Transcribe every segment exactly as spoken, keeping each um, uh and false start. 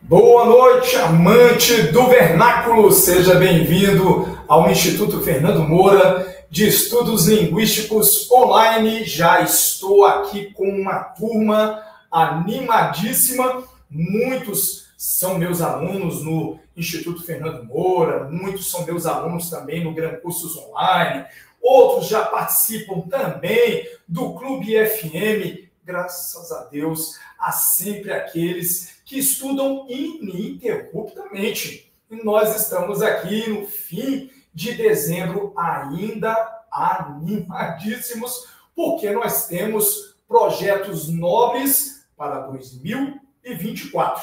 Boa noite, amante do vernáculo! Seja bem-vindo ao Instituto Fernando Moura de Estudos Linguísticos Online. Já estou aqui com uma turma animadíssima. Muitos são meus alunos no Instituto Fernando Moura, muitos são meus alunos também no Gran Cursos Online, outros já participam também do Clube F M. Graças a Deus, há sempre aqueles que estudam ininterruptamente. E nós estamos aqui no fim de dezembro ainda animadíssimos, porque nós temos projetos nobres para dois mil e vinte e quatro,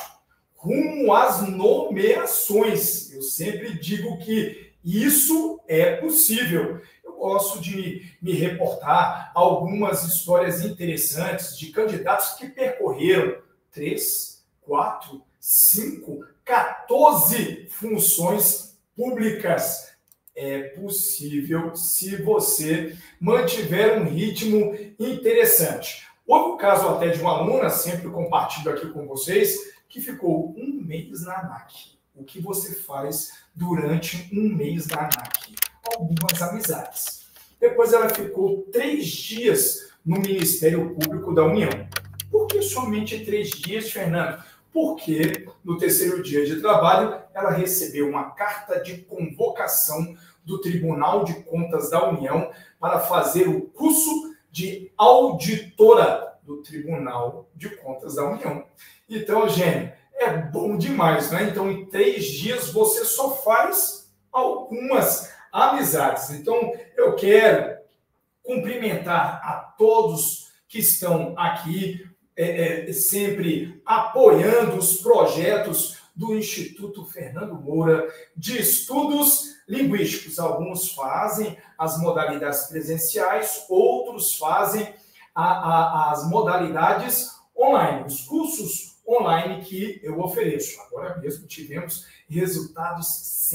rumo às nomeações. Eu sempre digo que isso é possível. Eu gosto de me reportar algumas histórias interessantes de candidatos que percorreram três, quatro, cinco, quatorze funções públicas. É possível se você mantiver um ritmo interessante. Houve o caso até de uma aluna, sempre compartilho aqui com vocês, que ficou um mês na ANAC. O que você faz durante um mês na ANAC? Algumas amizades. Depois ela ficou três dias no Ministério Público da União. Por que somente três dias, Fernando? Porque no terceiro dia de trabalho ela recebeu uma carta de convocação do Tribunal de Contas da União para fazer o curso de auditora do Tribunal de Contas da União. Então, Eugênio, é bom demais, né? Então, em três dias você só faz algumas amizades. Então, eu quero cumprimentar a todos que estão aqui, é, é, sempre apoiando os projetos do Instituto Fernando Moura de Estudos Linguísticos. Alguns fazem as modalidades presenciais, outros fazem a, a, as modalidades online, os cursos online que eu ofereço. Agora mesmo tivemos resultados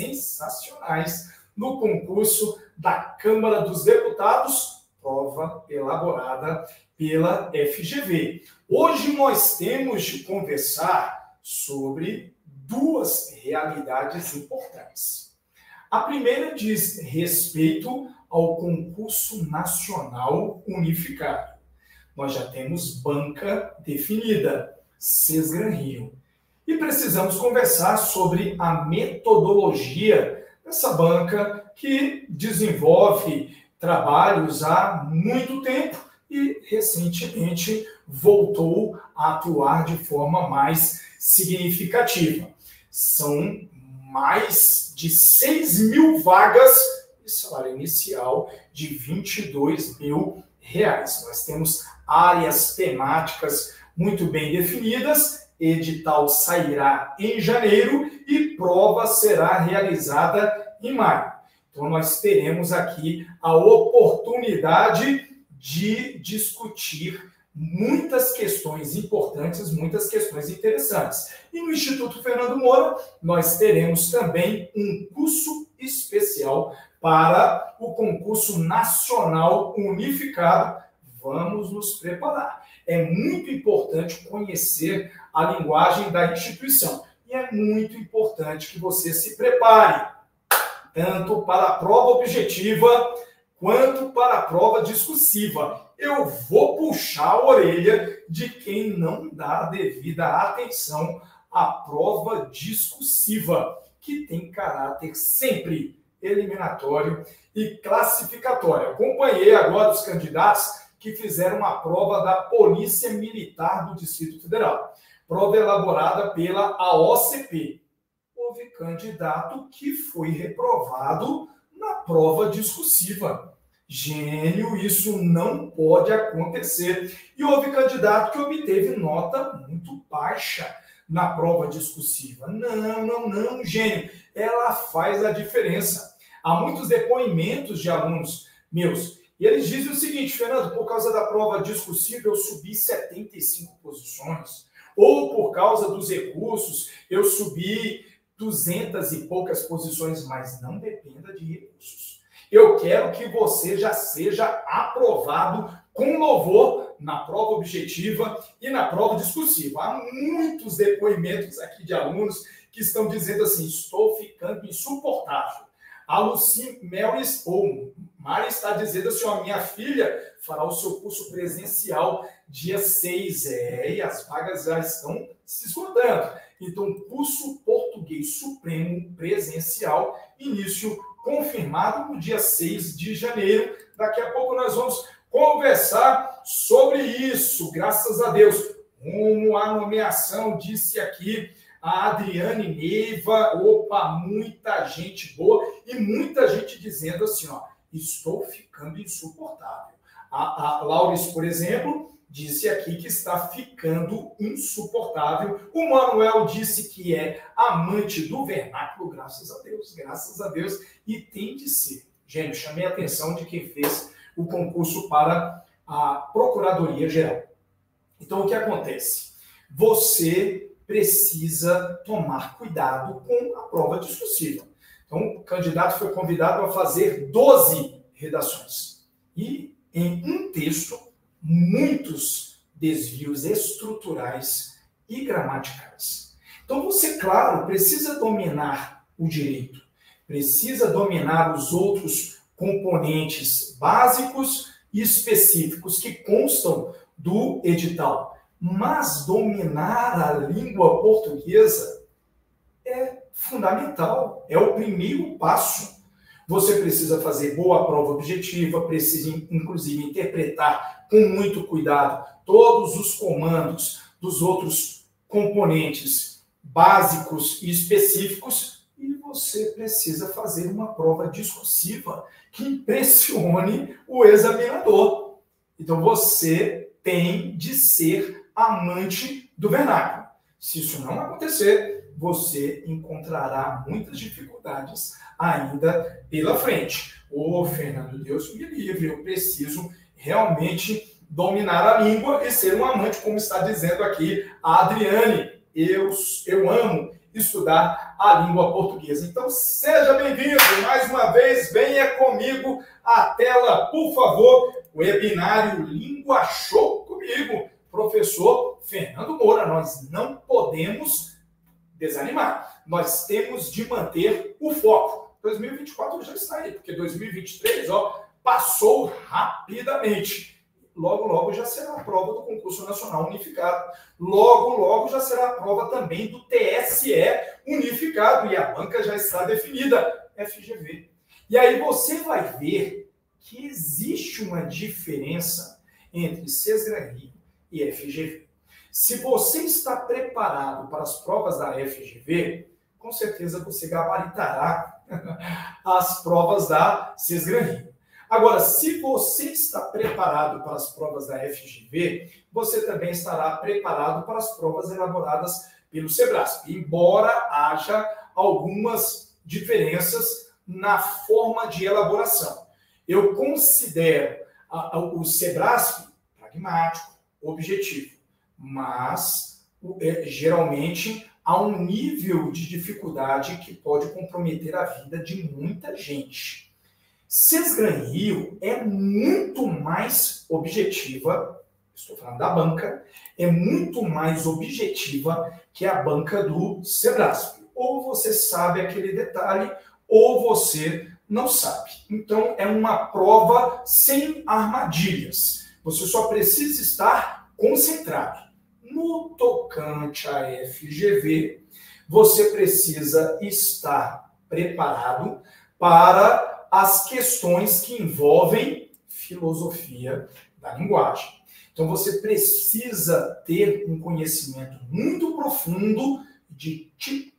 sensacionais no concurso da Câmara dos Deputados, prova elaborada pela F G V. Hoje nós temos de conversar sobre duas realidades importantes. A primeira diz respeito ao concurso nacional unificado. Nós já temos banca definida, Sesgran Rio. E precisamos conversar sobre a metodologia dessa banca que desenvolve trabalhos há muito tempo e recentemente voltou a atuar de forma mais significativa. São mais de seis mil vagas e salário inicial de vinte e dois mil reais. Nós temos áreas temáticas muito bem definidas, edital sairá em janeiro e prova será realizada em maio. Então, nós teremos aqui a oportunidade de discutir muitas questões importantes, muitas questões interessantes. E no Instituto Fernando Moura, nós teremos também um curso especial para o concurso nacional unificado. Vamos nos preparar. É muito importante conhecer a linguagem da instituição. E é muito importante que você se prepare, tanto para a prova objetiva, quanto para a prova discursiva. Eu vou puxar a orelha de quem não dá a devida atenção à prova discursiva, que tem caráter sempre eliminatório e classificatório. Acompanhei agora os candidatos que fizeram a prova da Polícia Militar do Distrito Federal. Prova elaborada pela A O C P. Houve candidato que foi reprovado na prova discursiva. Gênio, isso não pode acontecer. E houve candidato que obteve nota muito baixa na prova discursiva. Não, não, não, gênio. Ela faz a diferença. Há muitos depoimentos de alunos meus. E eles dizem o seguinte: Fernando, por causa da prova discursiva eu subi setenta e cinco posições. Ou por causa dos recursos eu subi duzentas e poucas posições, mas não dependa de recursos. Eu quero que você já seja aprovado com louvor na prova objetiva e na prova discursiva. Há muitos depoimentos aqui de alunos que estão dizendo assim, estou ficando insuportável. A Lucy Melis, ou Mari, está dizendo assim, ó, minha filha fará o seu curso presencial dia seis, é, e as vagas já estão se esgotando. Então, curso Português Supremo presencial, início confirmado no dia seis de janeiro. Daqui a pouco nós vamos conversar sobre isso, graças a Deus. Rumo à nomeação, disse aqui a Adriane Neiva, opa, muita gente boa e muita gente dizendo assim, ó, estou ficando insuportável. A, a Lauris, por exemplo, disse aqui que está ficando insuportável. O Manuel disse que é amante do vernáculo, graças a Deus, graças a Deus, e tem de ser. Gente, chamei a atenção de quem fez o concurso para a Procuradoria-Geral. Então, o que acontece? Você precisa tomar cuidado com a prova discursiva. Então, o candidato foi convidado a fazer doze redações. E, em um texto, muitos desvios estruturais e gramaticais. Então, você, claro, precisa dominar o direito, precisa dominar os outros componentes básicos e específicos que constam do edital. Mas dominar a língua portuguesa é fundamental, é o primeiro passo. Você precisa fazer boa prova objetiva, precisa, inclusive, interpretar com muito cuidado todos os comandos dos outros componentes básicos e específicos, e você precisa fazer uma prova discursiva que impressione o examinador. Então, você tem de ser amante do vernáculo. Se isso não acontecer, você encontrará muitas dificuldades ainda pela frente. Ô, Fernando, Deus me livre, eu preciso realmente dominar a língua e ser um amante, como está dizendo aqui a Adriane. Eu, eu amo estudar a língua portuguesa. Então, seja bem-vindo. Mais uma vez, venha comigo à tela, por favor. Webinário Língua Show comigo, professor Fernando Moura. Nós não podemos desanimar. Nós temos de manter o foco. dois mil e vinte e quatro já está aí, porque dois mil e vinte e três, ó, passou rapidamente. Logo, logo já será a prova do Concurso Nacional Unificado. Logo, logo já será a prova também do T S E Unificado. E a banca já está definida, F G V. E aí você vai ver que existe uma diferença entre Sesgran-Rio e F G V. Se você está preparado para as provas da F G V, com certeza você gabaritará as provas da Sesgran-Rio. Agora, se você está preparado para as provas da F G V, você também estará preparado para as provas elaboradas pelo SEBRASP, embora haja algumas diferenças na forma de elaboração. Eu considero a, a, o SEBRASP pragmático, objetivo, mas é, geralmente há um nível de dificuldade que pode comprometer a vida de muita gente. Sesgran-Rio é muito mais objetiva, estou falando da banca, é muito mais objetiva que a banca do SEBRASP. Ou você sabe aquele detalhe, ou você não sabe. Então, é uma prova sem armadilhas. Você só precisa estar concentrado. No tocante à F G V, você precisa estar preparado para as questões que envolvem filosofia da linguagem. Então, você precisa ter um conhecimento muito profundo de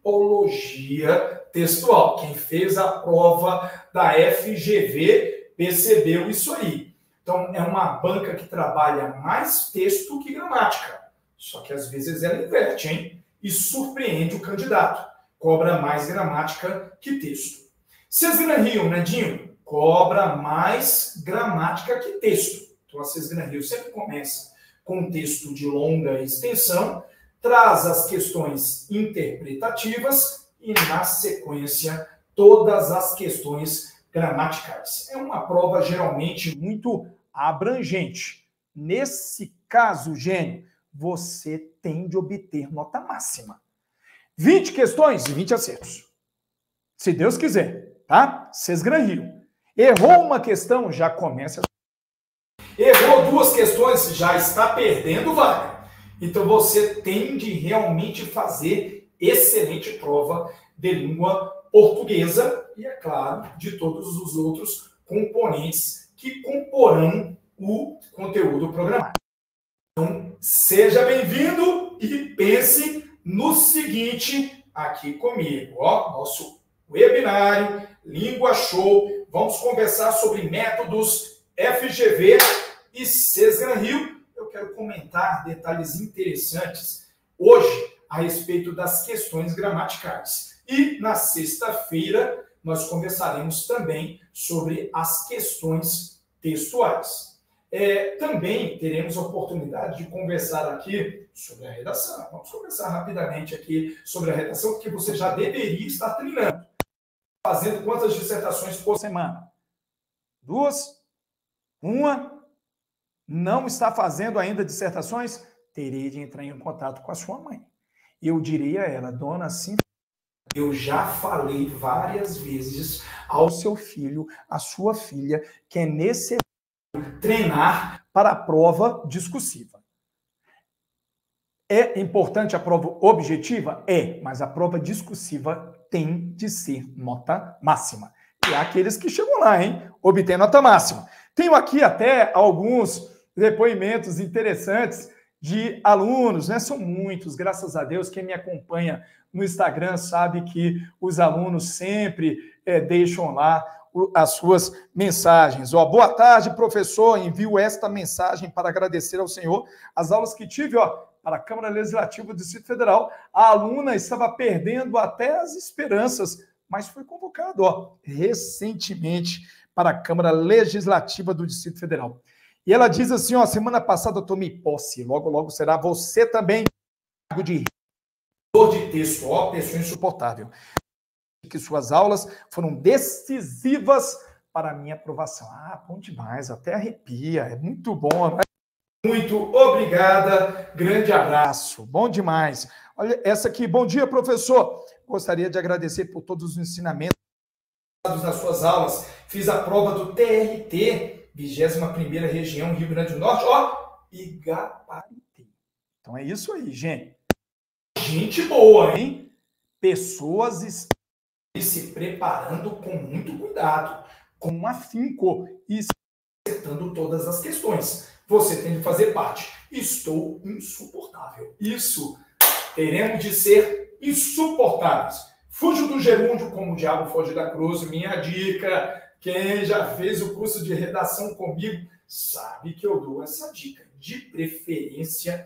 tipologia textual. Quem fez a prova da F G V percebeu isso aí. Então, é uma banca que trabalha mais texto que gramática. Só que, às vezes, ela inverte, hein? E surpreende o candidato. Cobra mais gramática que texto. Sesgran-Rio, Nadinho, cobra mais gramática que texto. Então, a Sesgran-Rio sempre começa com um texto de longa extensão, traz as questões interpretativas e, na sequência, todas as questões gramaticais. É uma prova geralmente muito abrangente. Nesse caso, gênio, você tem de obter nota máxima. vinte questões e vinte acertos. Se Deus quiser, tá? Vocês granriam. Errou uma questão, já começa. Errou duas questões, já está perdendo vaga. Então você tem de realmente fazer excelente prova de língua portuguesa e, é claro, de todos os outros componentes que comporão o conteúdo programático. Então, seja bem-vindo e pense no seguinte aqui comigo, ó, nosso webinário Língua Show. Vamos conversar sobre métodos F G V e Sesgran-Rio. Eu quero comentar detalhes interessantes hoje a respeito das questões gramaticais. E na sexta-feira nós conversaremos também sobre as questões textuais. É, também teremos a oportunidade de conversar aqui sobre a redação. Vamos conversar rapidamente aqui sobre a redação, porque você já deveria estar treinando. Fazendo quantas dissertações por semana? Duas? Uma? Não está fazendo ainda dissertações? Terei de entrar em contato com a sua mãe. Eu direi a ela, dona, sim, eu já falei várias vezes ao seu filho, à sua filha, que é necessário treinar para a prova discursiva. É importante a prova objetiva? É, mas a prova discursiva tem de ser nota máxima. E há aqueles que chegam lá, hein? Obtém nota máxima. Tenho aqui até alguns depoimentos interessantes de alunos, né? São muitos, graças a Deus. Quem me acompanha no Instagram sabe que os alunos sempre é, deixam lá as suas mensagens. Ó, boa tarde, professor. Envio esta mensagem para agradecer ao senhor as aulas que tive, ó, para a Câmara Legislativa do Distrito Federal. A aluna estava perdendo até as esperanças, mas foi convocado, ó, recentemente para a Câmara Legislativa do Distrito Federal. E ela diz assim, ó, semana passada eu tomei posse, logo, logo será você também de de texto, ó, pessoa insuportável. Que suas aulas foram decisivas para a minha aprovação. Ah, bom demais, até arrepia, é muito bom. Né? Muito obrigada, grande abraço. Bom demais. Olha essa aqui, bom dia, professor. Gostaria de agradecer por todos os ensinamentos nas suas aulas. Fiz a prova do T R T, vigésima primeira Região, Rio Grande do Norte, ó, e gabaritei. Então é isso aí, gente. Gente boa, hein? Pessoas estão se preparando com muito cuidado, com afinco e acertando todas as questões. Você tem de fazer parte. Estou insuportável. Isso, teremos de ser insuportáveis. Fujo do gerúndio como o diabo foge da cruz. Minha dica, quem já fez o curso de redação comigo sabe que eu dou essa dica. De preferência,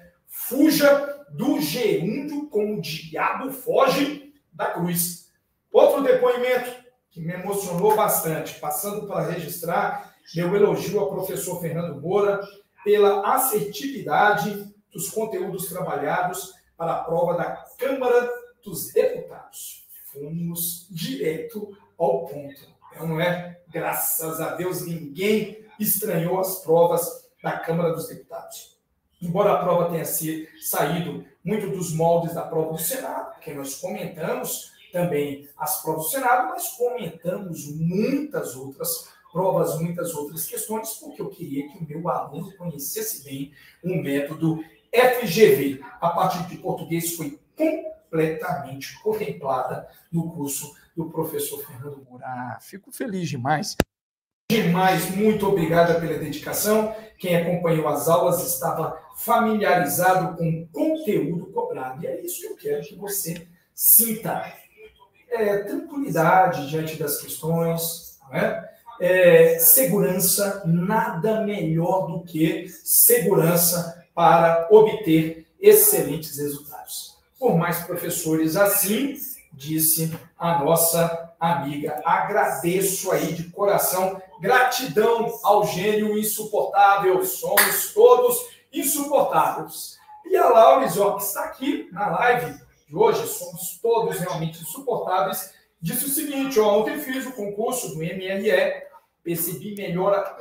fuja do gerúndio como o diabo foge da cruz. Outro depoimento que me emocionou bastante, passando para registrar meu elogio ao professor Fernando Moura pela assertividade dos conteúdos trabalhados para a prova da Câmara dos Deputados. Fomos direto ao ponto, não é? Graças a Deus, ninguém estranhou as provas da Câmara dos Deputados. Embora a prova tenha sido, saído muito dos moldes da prova do Senado, que nós comentamos também as provas do Senado, mas comentamos muitas outras provas, muitas outras questões, porque eu queria que o meu aluno conhecesse bem o método F G V. A parte de português foi completamente contemplada no curso do professor Fernando Moura. Ah, fico feliz demais. Demais, muito obrigada pela dedicação. Quem acompanhou as aulas estava familiarizado com o conteúdo cobrado. E é isso que eu quero que você sinta. É, tranquilidade diante das questões, não é? É, segurança, nada melhor do que segurança para obter excelentes resultados. Por mais professores assim, disse a nossa amiga. Agradeço aí de coração, gratidão ao gênio insuportável, somos todos insuportáveis. E a Lauris, ó, que está aqui na live de hoje, somos todos realmente insuportáveis, disse o seguinte, ó, ontem fiz o concurso do M R E, percebi melhora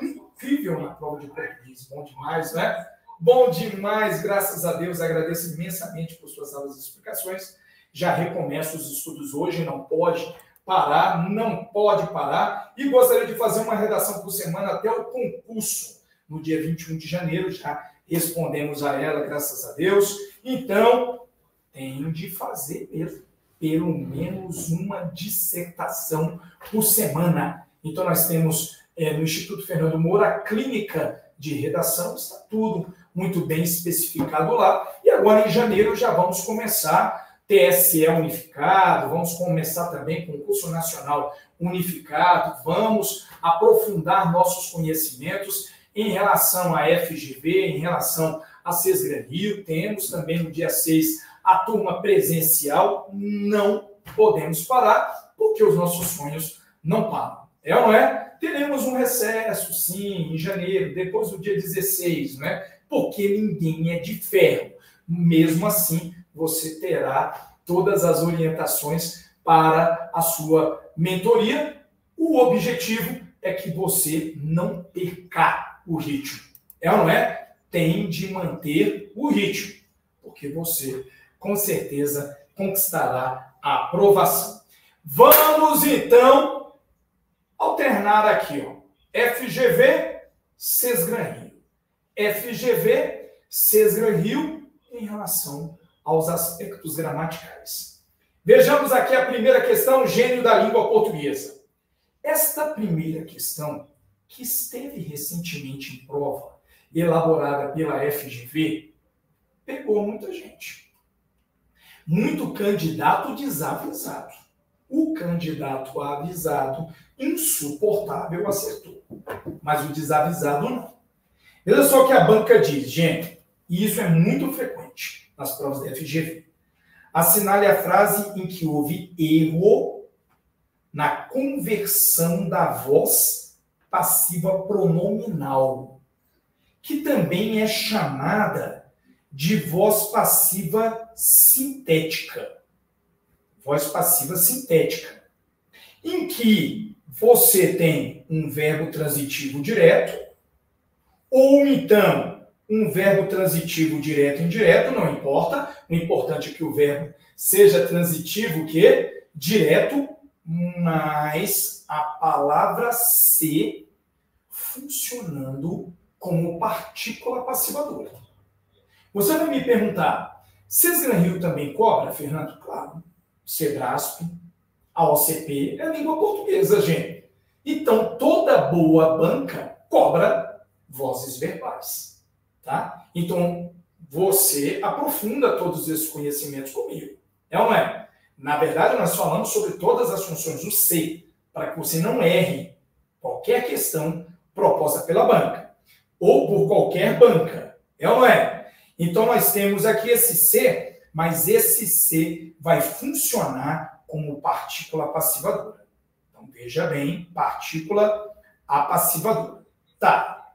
incrível na prova de português. Bom demais, né? Bom demais, graças a Deus. Agradeço imensamente por suas aulas e explicações. Já recomeço os estudos hoje, não pode parar, não pode parar. E gostaria de fazer uma redação por semana até o concurso, no dia vinte e um de janeiro. Já respondemos a ela, graças a Deus. Então, tem de fazer mesmo, pelo menos uma dissertação por semana. Então, nós temos é, no Instituto Fernando Moura a clínica de redação, está tudo muito bem especificado lá. E agora, em janeiro, já vamos começar T S E unificado, vamos começar também com o curso nacional unificado, vamos aprofundar nossos conhecimentos em relação à F G V, em relação a Sesgran Rio. Temos também no dia seis a turma presencial. Não podemos parar, porque os nossos sonhos não param. É ou não é? Teremos um recesso, sim, em janeiro, depois do dia dezesseis, né? Porque ninguém é de ferro. Mesmo assim, você terá todas as orientações para a sua mentoria. O objetivo é que você não perca o ritmo. É ou não é? Tem de manter o ritmo, porque você, com certeza, conquistará a aprovação. Vamos, então, alternar aqui, ó. F G V, Sesgran Rio. F G V, Sesgran Rio, em relação aos aspectos gramaticais. Vejamos aqui a primeira questão, gênio da língua portuguesa. Esta primeira questão, que esteve recentemente em prova, elaborada pela F G V, pegou muita gente. Muito candidato desavisado. O candidato avisado, insuportável, acertou. Mas o desavisado não. Veja só o que a banca diz, gente. E isso é muito frequente nas provas da F G V. Assinale a frase em que houve erro na conversão da voz passiva pronominal, que também é chamada de voz passiva sintética. Voz passiva sintética, em que você tem um verbo transitivo direto, ou então um verbo transitivo direto e indireto, não importa. O importante é que o verbo seja transitivo, que direto, mas a palavra ser funcionando como partícula passivadora. Você vai me perguntar, Sesgran Rio também cobra, Fernando? Claro. Sebrasp, a O C P, é a língua portuguesa, gente. Então, toda boa banca cobra vozes verbais, tá? Então, você aprofunda todos esses conhecimentos comigo, é ou não é? Na verdade, nós falamos sobre todas as funções do C, para que você não erre qualquer questão proposta pela banca, ou por qualquer banca, é ou não é? Então, nós temos aqui esse C, mas esse C vai funcionar como partícula passivadora. Então, veja bem, partícula apassivadora. Tá.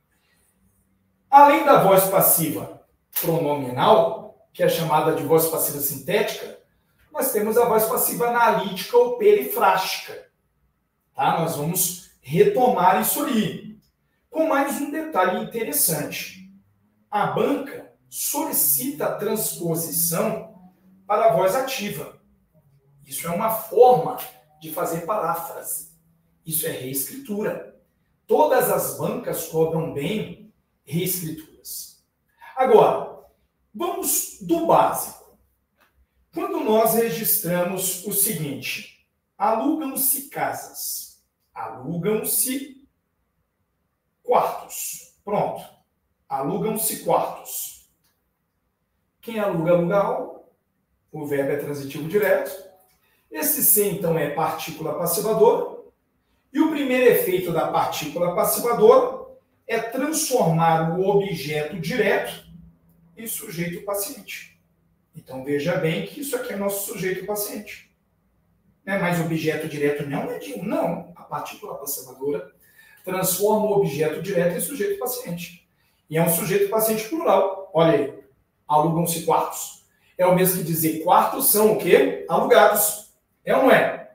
Além da voz passiva pronominal, que é chamada de voz passiva sintética, nós temos a voz passiva analítica ou perifrástica. Tá? Nós vamos retomar isso ali. Com mais um detalhe interessante. A banca solicita a transposição para a voz ativa. Isso é uma forma de fazer paráfrase. Isso é reescritura. Todas as bancas cobram bem reescrituras. Agora, vamos do básico. Quando nós registramos o seguinte, alugam-se casas, alugam-se quartos. Pronto, alugam-se quartos. Quem aluga, aluga algo. O verbo é transitivo direto. Esse C, então, é partícula passivadora. E o primeiro efeito da partícula passivadora é transformar o objeto direto em sujeito paciente. Então, veja bem que isso aqui é nosso sujeito paciente. Né? Mas o objeto direto não é de um, não. A partícula passivadora transforma o objeto direto em sujeito paciente. E é um sujeito paciente plural. Olha aí. Alugam-se quartos. É o mesmo que dizer quartos são o quê? Alugados. É ou não é?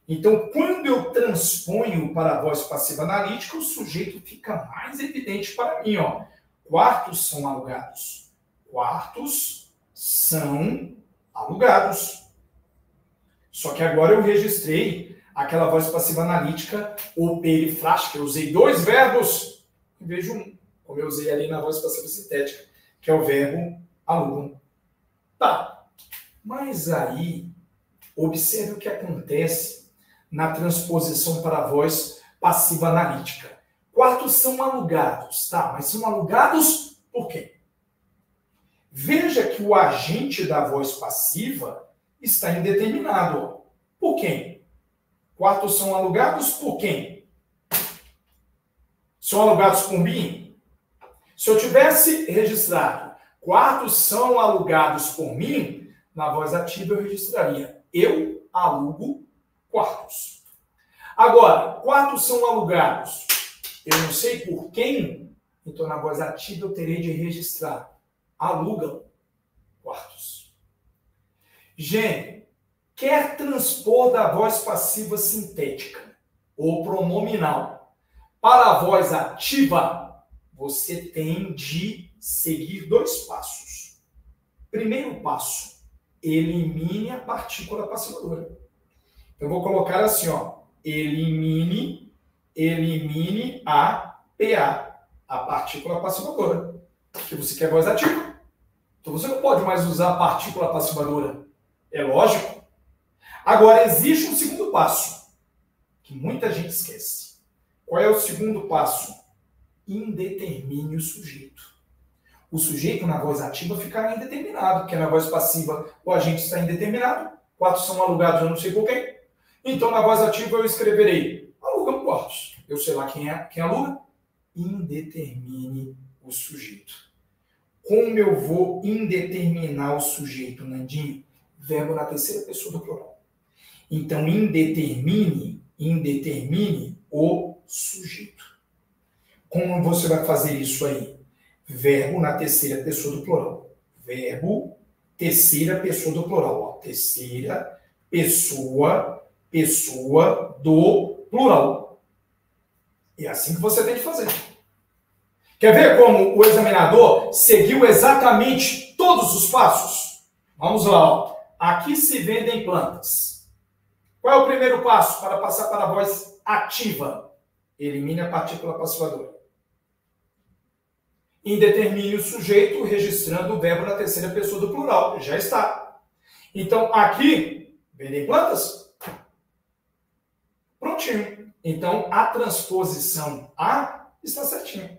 Então, quando eu transponho para a voz passiva analítica, o sujeito fica mais evidente para mim. Ó. Quartos são alugados. Quartos são alugados. Só que agora eu registrei aquela voz passiva analítica ou perifrástica. Eu usei dois verbos em vez de um, como eu usei ali na voz passiva sintética, que é o verbo alugam. Tá, mas aí, observe o que acontece na transposição para a voz passiva analítica. Quartos são alugados, tá? Mas são alugados por quem? Veja que o agente da voz passiva está indeterminado. Ó. Por quem? Quartos são alugados por quem? São alugados por mim? Se eu tivesse registrado quartos são alugados por mim, na voz ativa eu registraria eu alugo quartos. Agora, quartos são alugados, eu não sei por quem, então na voz ativa eu terei de registrar alugam quartos. Gente, quer transpor da voz passiva sintética ou pronominal para a voz ativa, você tem de seguir dois passos. Primeiro passo, elimine a partícula passivadora. Eu vou colocar assim, ó, elimine, elimine a P A, a partícula passivadora. Porque você quer voz ativa. Então você não pode mais usar a partícula passivadora. É lógico. Agora, existe um segundo passo, que muita gente esquece. Qual é o segundo passo? Indetermine o sujeito. O sujeito na voz ativa ficará indeterminado, porque na voz passiva o agente está indeterminado, quartos são alugados, eu não sei por quem. Então, na voz ativa eu escreverei alugam quartos. Eu sei lá quem é, quem aluga. Indetermine o sujeito. Como eu vou indeterminar o sujeito, Nandinho? Verbo na terceira pessoa do plural. Então, indetermine, indetermine o sujeito. Como você vai fazer isso aí? Verbo na terceira pessoa do plural. Verbo, terceira pessoa do plural. Ó. Terceira pessoa, pessoa do plural. É assim que você tem que fazer. Quer ver como o examinador seguiu exatamente todos os passos? Vamos lá. Ó. Aqui se vendem plantas. Qual é o primeiro passo para passar para a voz ativa? Elimine a partícula passivadora. Indetermine o sujeito registrando o verbo na terceira pessoa do plural. Já está. Então, aqui, vendem plantas? Prontinho. Então, a transposição A está certinho.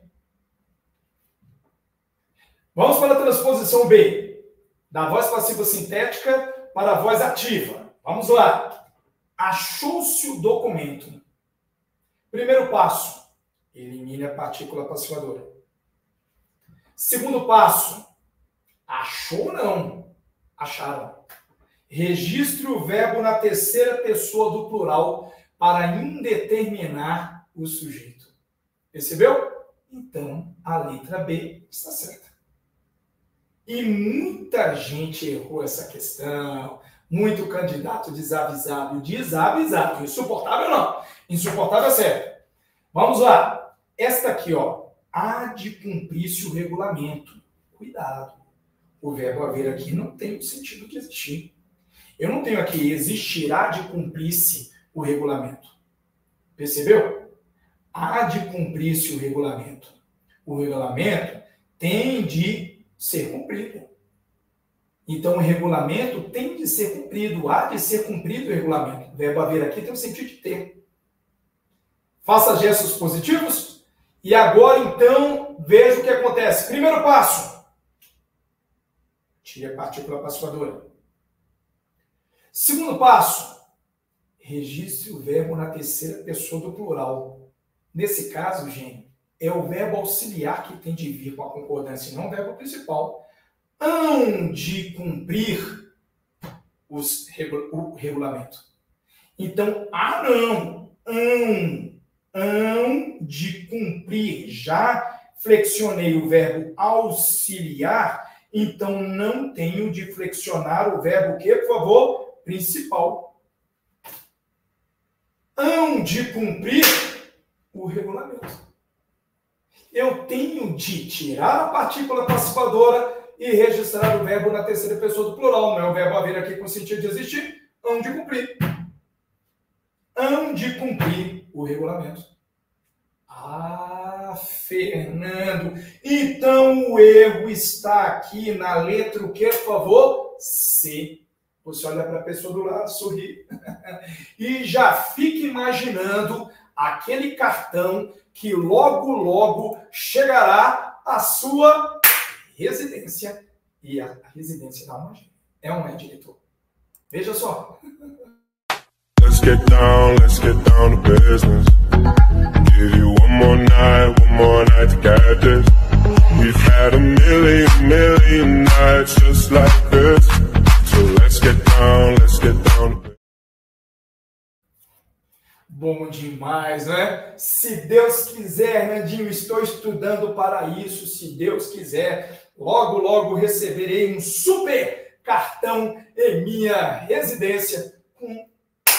Vamos para a transposição B. Da voz passiva sintética para a voz ativa. Vamos lá. Achou-se o documento. Primeiro passo. Elimine a partícula passivadora. Segundo passo, achou não, acharam. Registre o verbo na terceira pessoa do plural para indeterminar o sujeito. Percebeu? Então, a letra B está certa. E muita gente errou essa questão, muito candidato desavisado, desavisado, insuportável não, insuportável é certo. Vamos lá, esta aqui, ó. Há de cumprir-se o regulamento. Cuidado. O verbo haver aqui não tem o sentido de existir. Eu não tenho aqui existirá de cumprir-se o regulamento. Percebeu? Há de cumprir-se o regulamento. O regulamento tem de ser cumprido. Então, o regulamento tem de ser cumprido. Há de ser cumprido o regulamento. O verbo haver aqui tem o sentido de ter. Faça gestos positivos. E agora, então, veja o que acontece. Primeiro passo. Tire a partícula passivadora. Segundo passo. Registre o verbo na terceira pessoa do plural. Nesse caso, gente, é o verbo auxiliar que tem de vir com a concordância e não o verbo principal. Hão de cumprir os, o regulamento. Então, ah, não. Hão. Hão de cumprir. Já flexionei o verbo auxiliar, então não tenho de flexionar o verbo o quê, por favor? Principal. hão de cumprir o regulamento. Eu tenho de tirar a partícula participadora e registrar o verbo na terceira pessoa do plural. Não é o verbo haver aqui com sentido de existir. Hão de cumprir. Hão de cumprir o regulamento. Ah, Fernando. Então o erro está aqui na letra o que, por favor? C. Você olha para a pessoa do lado, sorri. E já fica imaginando aquele cartão que logo, logo chegará à sua residência. E a residência da onde? É um é, diretor. Veja só. Let's get down, let's get down to business. Give you one more night, one more night to get this. We've had a million, million nights just like this. So let's get down, let's get down to business. Bom demais, né? Se Deus quiser, Nandinho, estou estudando para isso. Se Deus quiser, logo, logo receberei um super cartão em minha residência com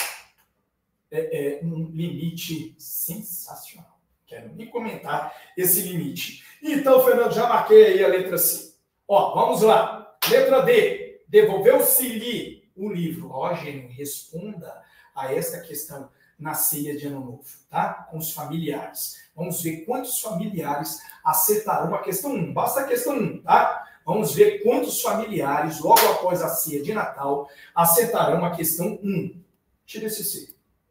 é, é, um limite sensacional. Quero nem comentar esse limite. Então, Fernando, já marquei aí a letra C. Ó, vamos lá. Letra D. Devolveu-se-lhe o livro. Ó, gênio, responda a esta questão na ceia de Ano Novo, tá? Com os familiares. Vamos ver quantos familiares acertarão a questão um. Basta a questão um, tá? Vamos ver quantos familiares, logo após a ceia de Natal, acertarão a questão um. Tira esse C.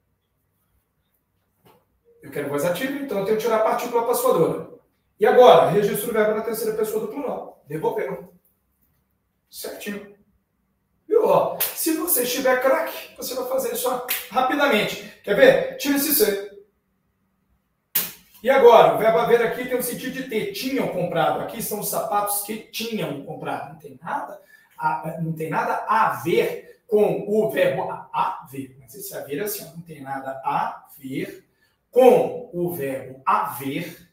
Eu quero voz ativa, então eu tenho que tirar a partícula participadora. E agora, registro o verbo na terceira pessoa do plural. Devolveram. Certinho. Viu? Ó, se você estiver craque, você vai fazer isso rapidamente. Quer ver? Tira esse C. E agora, o verbo haver aqui tem o sentido de ter. Tinham comprado. Aqui são os sapatos que tinham comprado. Não tem nada a, não tem nada a ver com o verbo haver. Mas esse haver é assim, ó, não tem nada a ver com o verbo haver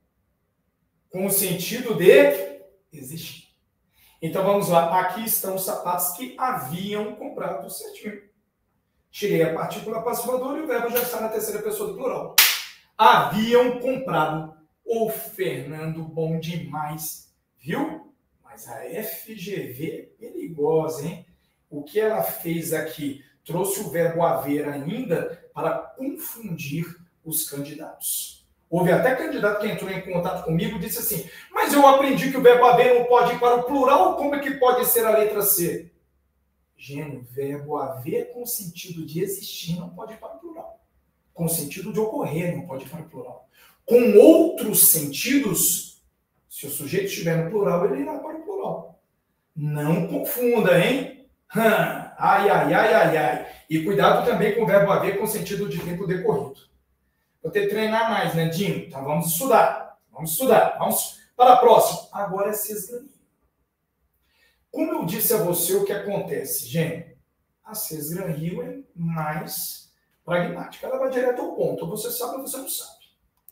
com o sentido de existir. Então, vamos lá. Aqui estão os sapatos que haviam comprado certinho. Tirei a partícula participadora e o verbo já está na terceira pessoa do plural. Haviam comprado. Ô, Fernando, bom demais. Viu? Mas a F G V é perigosa, hein? O que ela fez aqui? Trouxe o verbo haver ainda para confundir os candidatos. Houve até candidato que entrou em contato comigo e disse assim, mas eu aprendi que o verbo haver não pode ir para o plural, como é que pode ser a letra C? Gênio, verbo haver com sentido de existir não pode ir para o plural. Com sentido de ocorrer não pode ir para o plural. Com outros sentidos, se o sujeito estiver no plural, ele irá para o plural. Não confunda, hein? Hum, ai, ai, ai, ai, ai. E cuidado também com o verbo haver com sentido de tempo decorrido. Vou ter que treinar mais, Nandinho. Então vamos estudar. Vamos estudar. Vamos para a próxima. Agora é sesgranhio. Como eu disse a você, o que acontece, gente? A sesgranhio é mais pragmática. Ela vai direto ao ponto. Ou você sabe ou você não sabe.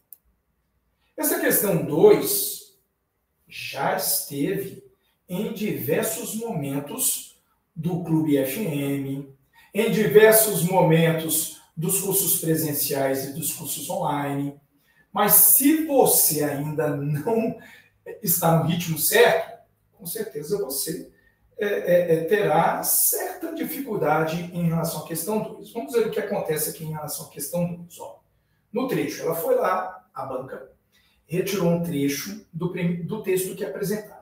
Essa questão dois já esteve em diversos momentos do Clube F M, em diversos momentos dos cursos presenciais e dos cursos online. Mas se você ainda não está no ritmo certo, com certeza você é, é, é, terá certa dificuldade em relação à questão dois. Vamos ver o que acontece aqui em relação à questão dois. Ó. No trecho, ela foi lá, a banca, retirou um trecho do, do texto que é apresentado.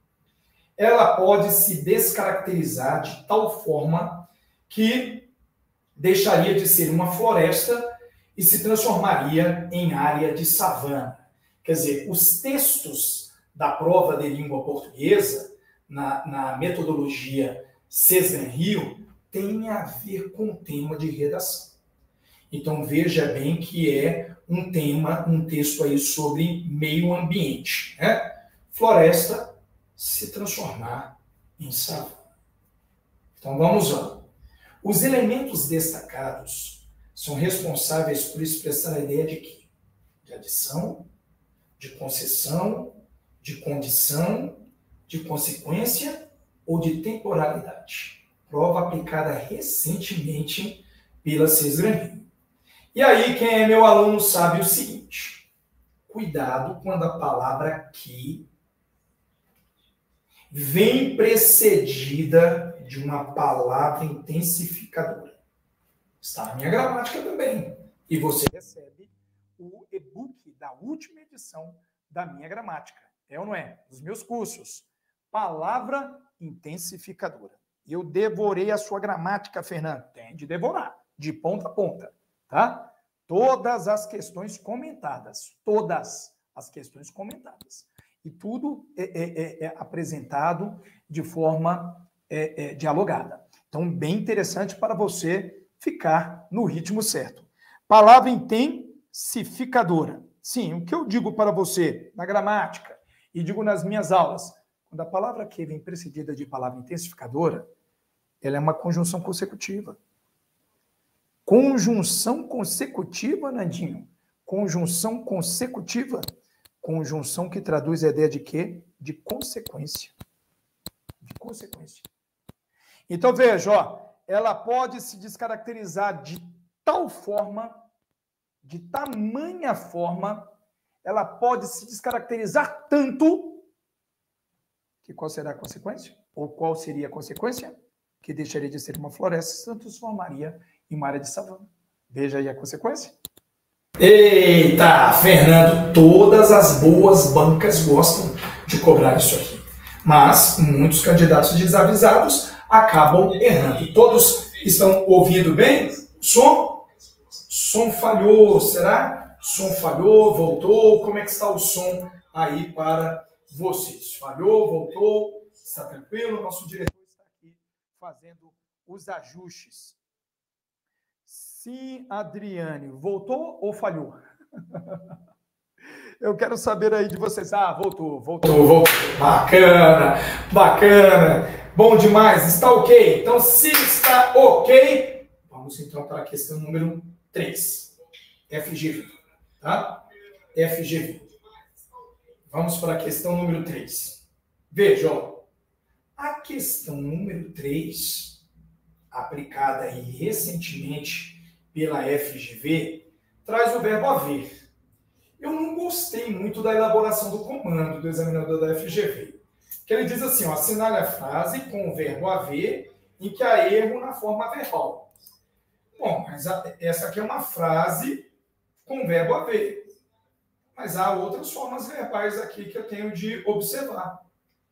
Ela pode se descaracterizar de tal forma que deixaria de ser uma floresta e se transformaria em área de savana. Quer dizer, os textos da prova de língua portuguesa, na, na metodologia Sesgranhio, têm a ver com o tema de redação. Então, veja bem que é um tema, um texto aí sobre meio ambiente. Né? Floresta se transformar em savana. Então, vamos lá. Os elementos destacados são responsáveis por expressar a ideia de quê? De adição, de concessão, de condição, de consequência ou de temporalidade. Prova aplicada recentemente pela Sesgranhio. E aí, quem é meu aluno sabe o seguinte: cuidado quando a palavra que vem precedida de uma palavra intensificadora. Está na minha gramática também. E você recebe o e-book da última edição da minha gramática. É ou não é? Dos meus cursos. Palavra intensificadora. Eu devorei a sua gramática, Fernando. Tem de devorar, de ponta a ponta, tá? Todas as questões comentadas. Todas as questões comentadas. E tudo é, é, é apresentado de forma é, é, dialogada. Então, bem interessante para você ficar no ritmo certo. Palavra intensificadora. Sim, o que eu digo para você na gramática e digo nas minhas aulas, quando a palavra que vem precedida de palavra intensificadora, ela é uma conjunção consecutiva. Conjunção consecutiva, Nandinho. Conjunção consecutiva. Conjunção que traduz a ideia de quê? De consequência. De consequência. Então, veja, ó, ela pode se descaracterizar de tal forma, de tamanha forma, ela pode se descaracterizar tanto que qual será a consequência? Ou qual seria a consequência? Que deixaria de ser uma floresta e se transformaria em uma área de savana. Veja aí a consequência. Eita, Fernando, todas as boas bancas gostam de cobrar isso aqui. Mas muitos candidatos desavisados acabam errando. Todos estão ouvindo bem? Som? Som falhou, será? Som falhou, voltou? Como é que está o som aí para vocês? Falhou, voltou? Está tranquilo? Nosso diretor está aqui fazendo os ajustes. Sim, Adriane, voltou ou falhou? Eu quero saber aí de vocês. Ah, voltou, voltou, voltou. Bacana, bacana. Bom demais, está ok? Então, se está ok, vamos então para a questão número três. F G V, tá? F G V. Vamos para a questão número três. Veja, ó. A questão número três, aplicada aí recentemente pela F G V, traz o verbo haver. Eu não gostei muito da elaboração do comando do examinador da F G V. Que ele diz assim, ó, assinale a frase com o verbo haver em que há erro na forma verbal. Bom, mas a, essa aqui é uma frase com o verbo haver. Mas há outras formas verbais aqui que eu tenho de observar.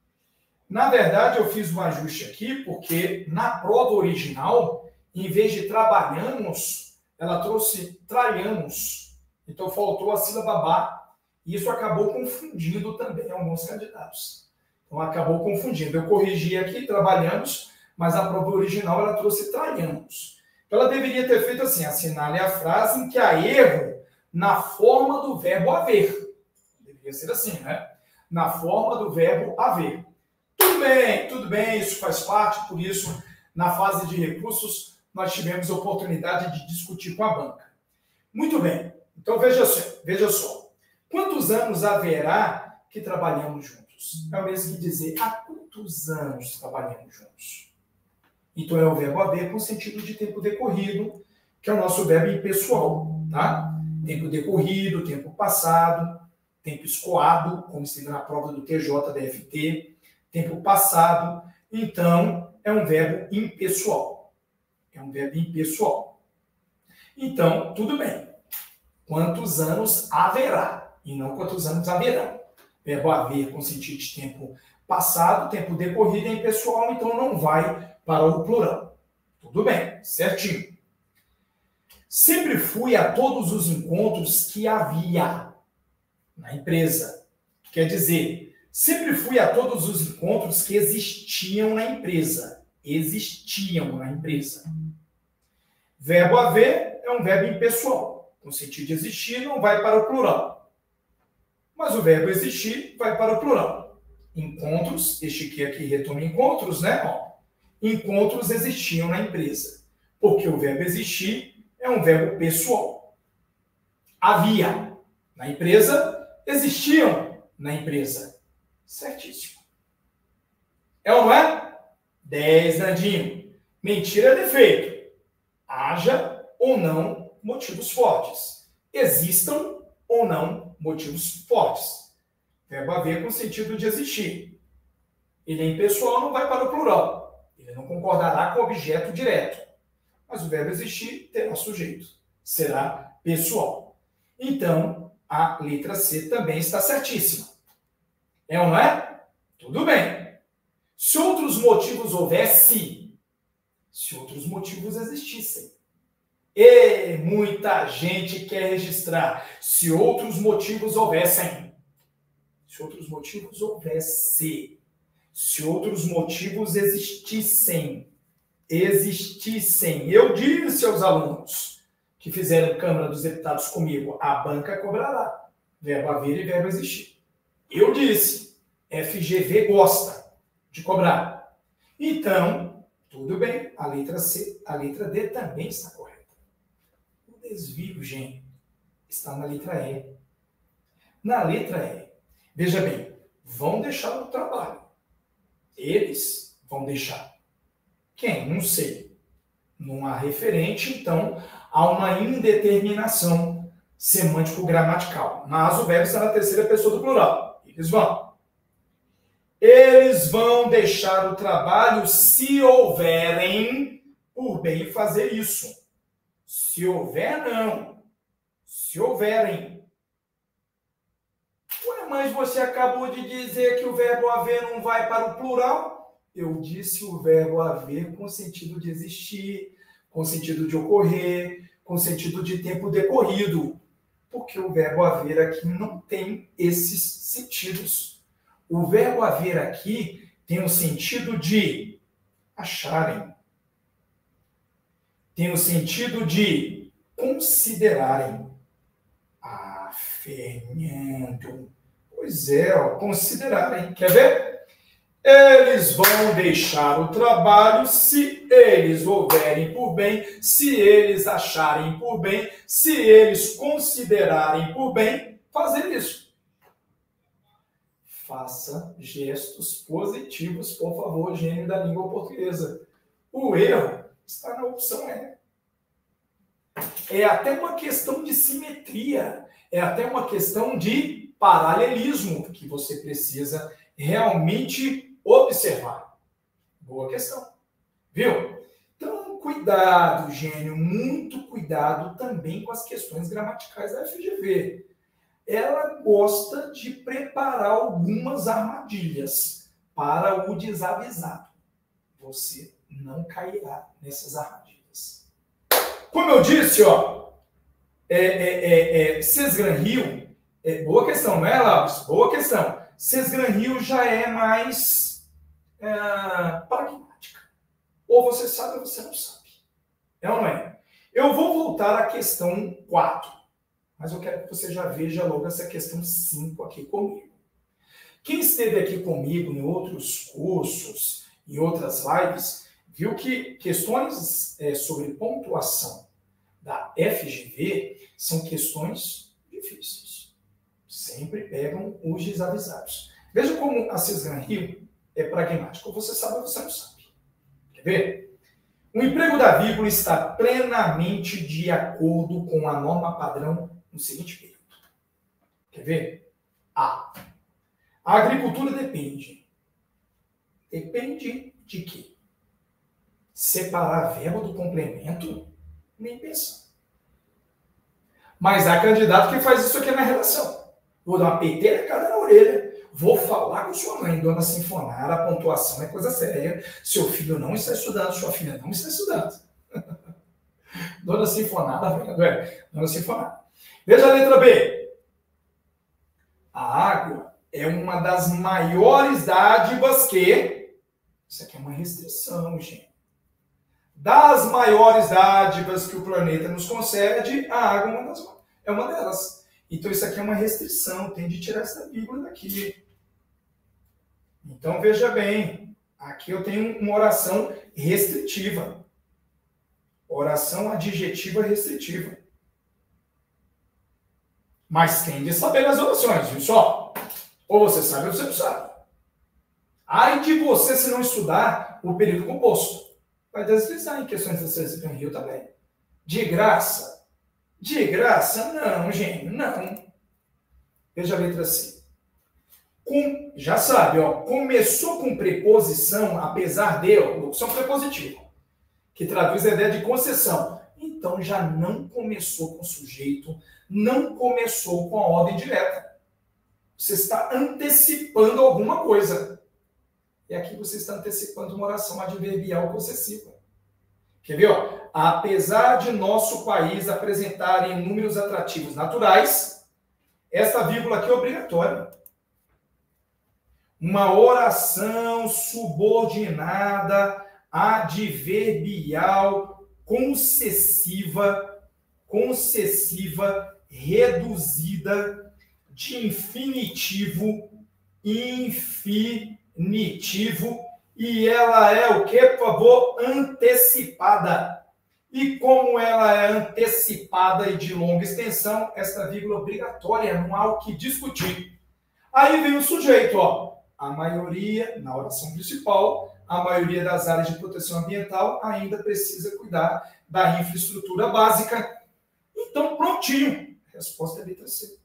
Na verdade, eu fiz um ajuste aqui porque na prova original, em vez de trabalhamos, ela trouxe tralhamos. Então, faltou a sílaba ba. E isso acabou confundindo também alguns candidatos. Então, acabou confundindo. Eu corrigi aqui, trabalhamos, mas a prova original ela trouxe tralhamos. Então, ela deveria ter feito assim, assinale a frase em que há erro na forma do verbo haver. Deveria ser assim, né? Na forma do verbo haver. Tudo bem, tudo bem, isso faz parte, por isso, na fase de recursos, nós tivemos a oportunidade de discutir com a banca. Muito bem, então veja só, veja só. Quantos anos haverá que trabalhamos juntos? É o mesmo que dizer, há quantos anos trabalhamos juntos? Então é o verbo haver com sentido de tempo decorrido, que é o nosso verbo impessoal, tá? Tempo decorrido, tempo passado, tempo escoado, como esteve na prova do T J da F T, tempo passado, então é um verbo impessoal. É um verbo impessoal. Então, tudo bem. Quantos anos haverá? E não quantos anos haverá. Verbo haver com sentido de tempo passado, tempo decorrido é impessoal, então não vai para o plural. Tudo bem, certinho. Sempre fui a todos os encontros que havia na empresa. Quer dizer, sempre fui a todos os encontros que existiam na empresa. Existiam na empresa. Verbo haver é um verbo impessoal. Com sentido de existir, não vai para o plural. Mas o verbo existir vai para o plural. Encontros, este aqui, aqui retoma encontros, né? Ó, encontros existiam na empresa. Porque o verbo existir é um verbo pessoal. Havia na empresa, existiam na empresa. Certíssimo. É ou não é? dez, Nandinho. Mentira é defeito. Haja ou não motivos fortes. Existam ou não motivos fortes. Verbo haver com o sentido de existir. Ele é impessoal, não vai para o plural. Ele não concordará com o objeto direto. Mas o verbo existir terá sujeito. Será pessoal. Então, a letra C também está certíssima. É ou não é? Tudo bem. Se outros motivos houvesse, se outros motivos existissem. E muita gente quer registrar. Se outros motivos houvessem. Se outros motivos houvesse. Se outros motivos existissem. Existissem. Eu disse aos alunos que fizeram Câmara dos Deputados comigo, a banca cobrará. Verbo haver e verbo existir. Eu disse, F G V gosta de cobrar. Então, tudo bem, a letra C, a letra D também está correta. O desvio, gente, está na letra E. Na letra E, veja bem, vão deixar o trabalho. Eles vão deixar. Quem? Não sei. Não há referente, então há uma indeterminação semântico-gramatical. Mas o verbo está na terceira pessoa do plural. Eles vão. Eles vão deixar o trabalho se houverem por bem fazer isso. Se houver, não. Se houverem. Ué, mas você acabou de dizer que o verbo haver não vai para o plural? Eu disse o verbo haver com sentido de existir, com sentido de ocorrer, com sentido de tempo decorrido. Porque o verbo haver aqui não tem esses sentidos. O verbo haver aqui tem o sentido de acharem. Tem o sentido de considerarem. Ah, Fernando. Pois é, ó, considerarem. Quer ver? Eles vão deixar o trabalho se eles houverem por bem, se eles acharem por bem, se eles considerarem por bem fazer isso. Faça gestos positivos, por favor, gênio da língua portuguesa. O erro está na opção E. É até uma questão de simetria, é até uma questão de paralelismo que você precisa realmente observar. Boa questão. Viu? Então, cuidado, gênio, muito cuidado também com as questões gramaticais da F G V. Ela gosta de preparar algumas armadilhas para o desavisado. Você não cairá nessas armadilhas. Como eu disse, ó, é, é, é, é, Cesgran-Rio, é, boa questão, não é, Laures? Boa questão. Cesgran-Rio já é mais é, pragmática. Ou você sabe ou você não sabe. É ou não é? Eu vou voltar à questão quatro. Mas eu quero que você já veja logo essa questão cinco aqui comigo. Quem esteve aqui comigo em outros cursos, em outras lives, viu que questões é, sobre pontuação da F G V são questões difíceis. Sempre pegam os desavisados. Veja como a Cesgran-Rio é pragmática. Você sabe ou você não sabe. Quer ver? O emprego da vírgula está plenamente de acordo com a norma padrão no seguinte período. Quer ver? A. A agricultura depende. Depende de quê? Separar verbo do complemento? Nem pensar. Mas há candidato que faz isso aqui na redação. Vou dar uma peiteira cada na orelha. Vou falar com sua mãe, dona Sinfonara, a pontuação é coisa séria. Seu filho não está estudando, sua filha não está estudando. Dona Sinfonara, vendo, é? Dona Sinfonara. Veja a letra B. A água é uma das maiores dádivas que... Isso aqui é uma restrição, gente. Das maiores dádivas que o planeta nos concede, a água é uma, das, é uma delas. Então, isso aqui é uma restrição. Tem de tirar essa vírgula daqui. Então, veja bem. Aqui eu tenho uma oração restritiva. Oração adjetiva restritiva. Mas tem de saber as orações, viu só? Ou você sabe ou você não sabe. Ai de você se não estudar o período composto. Vai deslizar em questões da Cesgran-Rio também. De graça. De graça? Não, gênio, não. Veja a letra C. Com, já sabe, ó, começou com preposição, apesar de, ó, locução prepositiva, que traduz a ideia de concessão. Então já não começou com sujeito, não começou com a ordem direta. Você está antecipando alguma coisa. E aqui você está antecipando uma oração adverbial possessiva. Quer ver? Ó? Apesar de nosso país apresentar inúmeros atrativos naturais, esta vírgula aqui é obrigatória. Uma oração subordinada, adverbial, concessiva, concessiva, reduzida, de infinitivo, infinitivo, e ela é o que, por favor? Antecipada. E como ela é antecipada e de longa extensão, esta vírgula é obrigatória, não há o que discutir. Aí vem o sujeito, ó. A maioria, na oração principal, a maioria das áreas de proteção ambiental ainda precisa cuidar da infraestrutura básica. Então, prontinho. Resposta é a letra C.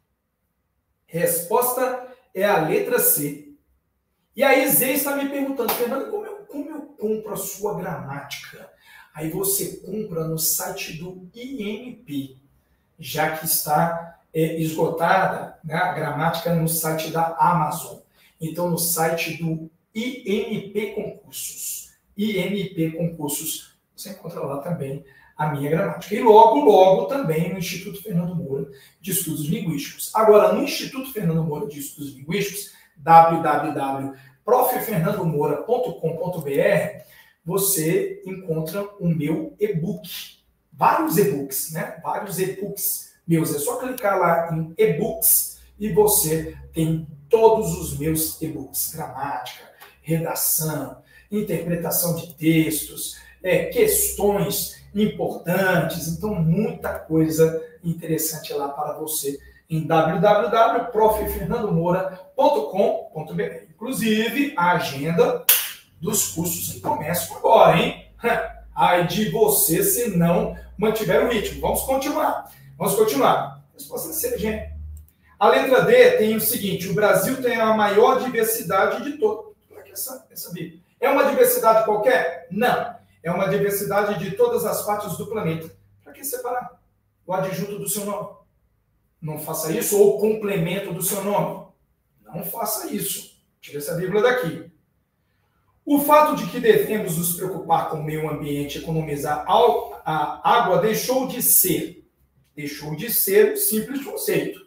Resposta é a letra C. E aí, Zé está me perguntando, Fernando, como eu, como eu compro a sua gramática? Aí você compra no site do I N P, já que está é, esgotada, né, a gramática no site da Amazon. Então, no site do I N P Concursos. I N P Concursos, você encontra lá também a minha gramática. E logo, logo também no Instituto Fernando Moura de Estudos Linguísticos. Agora, no Instituto Fernando Moura de Estudos Linguísticos, w w w ponto prof fernando moura ponto com ponto b r, você encontra o meu e-book. Vários e-books, né? Vários e-books meus. É só clicar lá em e-books e você tem todos os meus e-books. Gramática, redação, interpretação de textos, é, questões importantes. Então, muita coisa interessante lá para você em w w w ponto prof fernando moura ponto com ponto b r. Inclusive, a agenda dos cursos que começam agora, hein? Ai de você se não mantiver o ritmo. Vamos continuar. Vamos continuar. Resposta C, gente. A letra D tem o seguinte: o Brasil tem a maior diversidade de todos. Essa, essa Bíblia. É uma diversidade qualquer? Não. É uma diversidade de todas as partes do planeta. Para que separar o adjunto do seu nome? Não faça isso. Ou o complemento do seu nome? Não faça isso. Tira essa vírgula daqui. O fato de que devemos nos preocupar com o meio ambiente e economizar a água deixou de ser. Deixou de ser um simples conceito.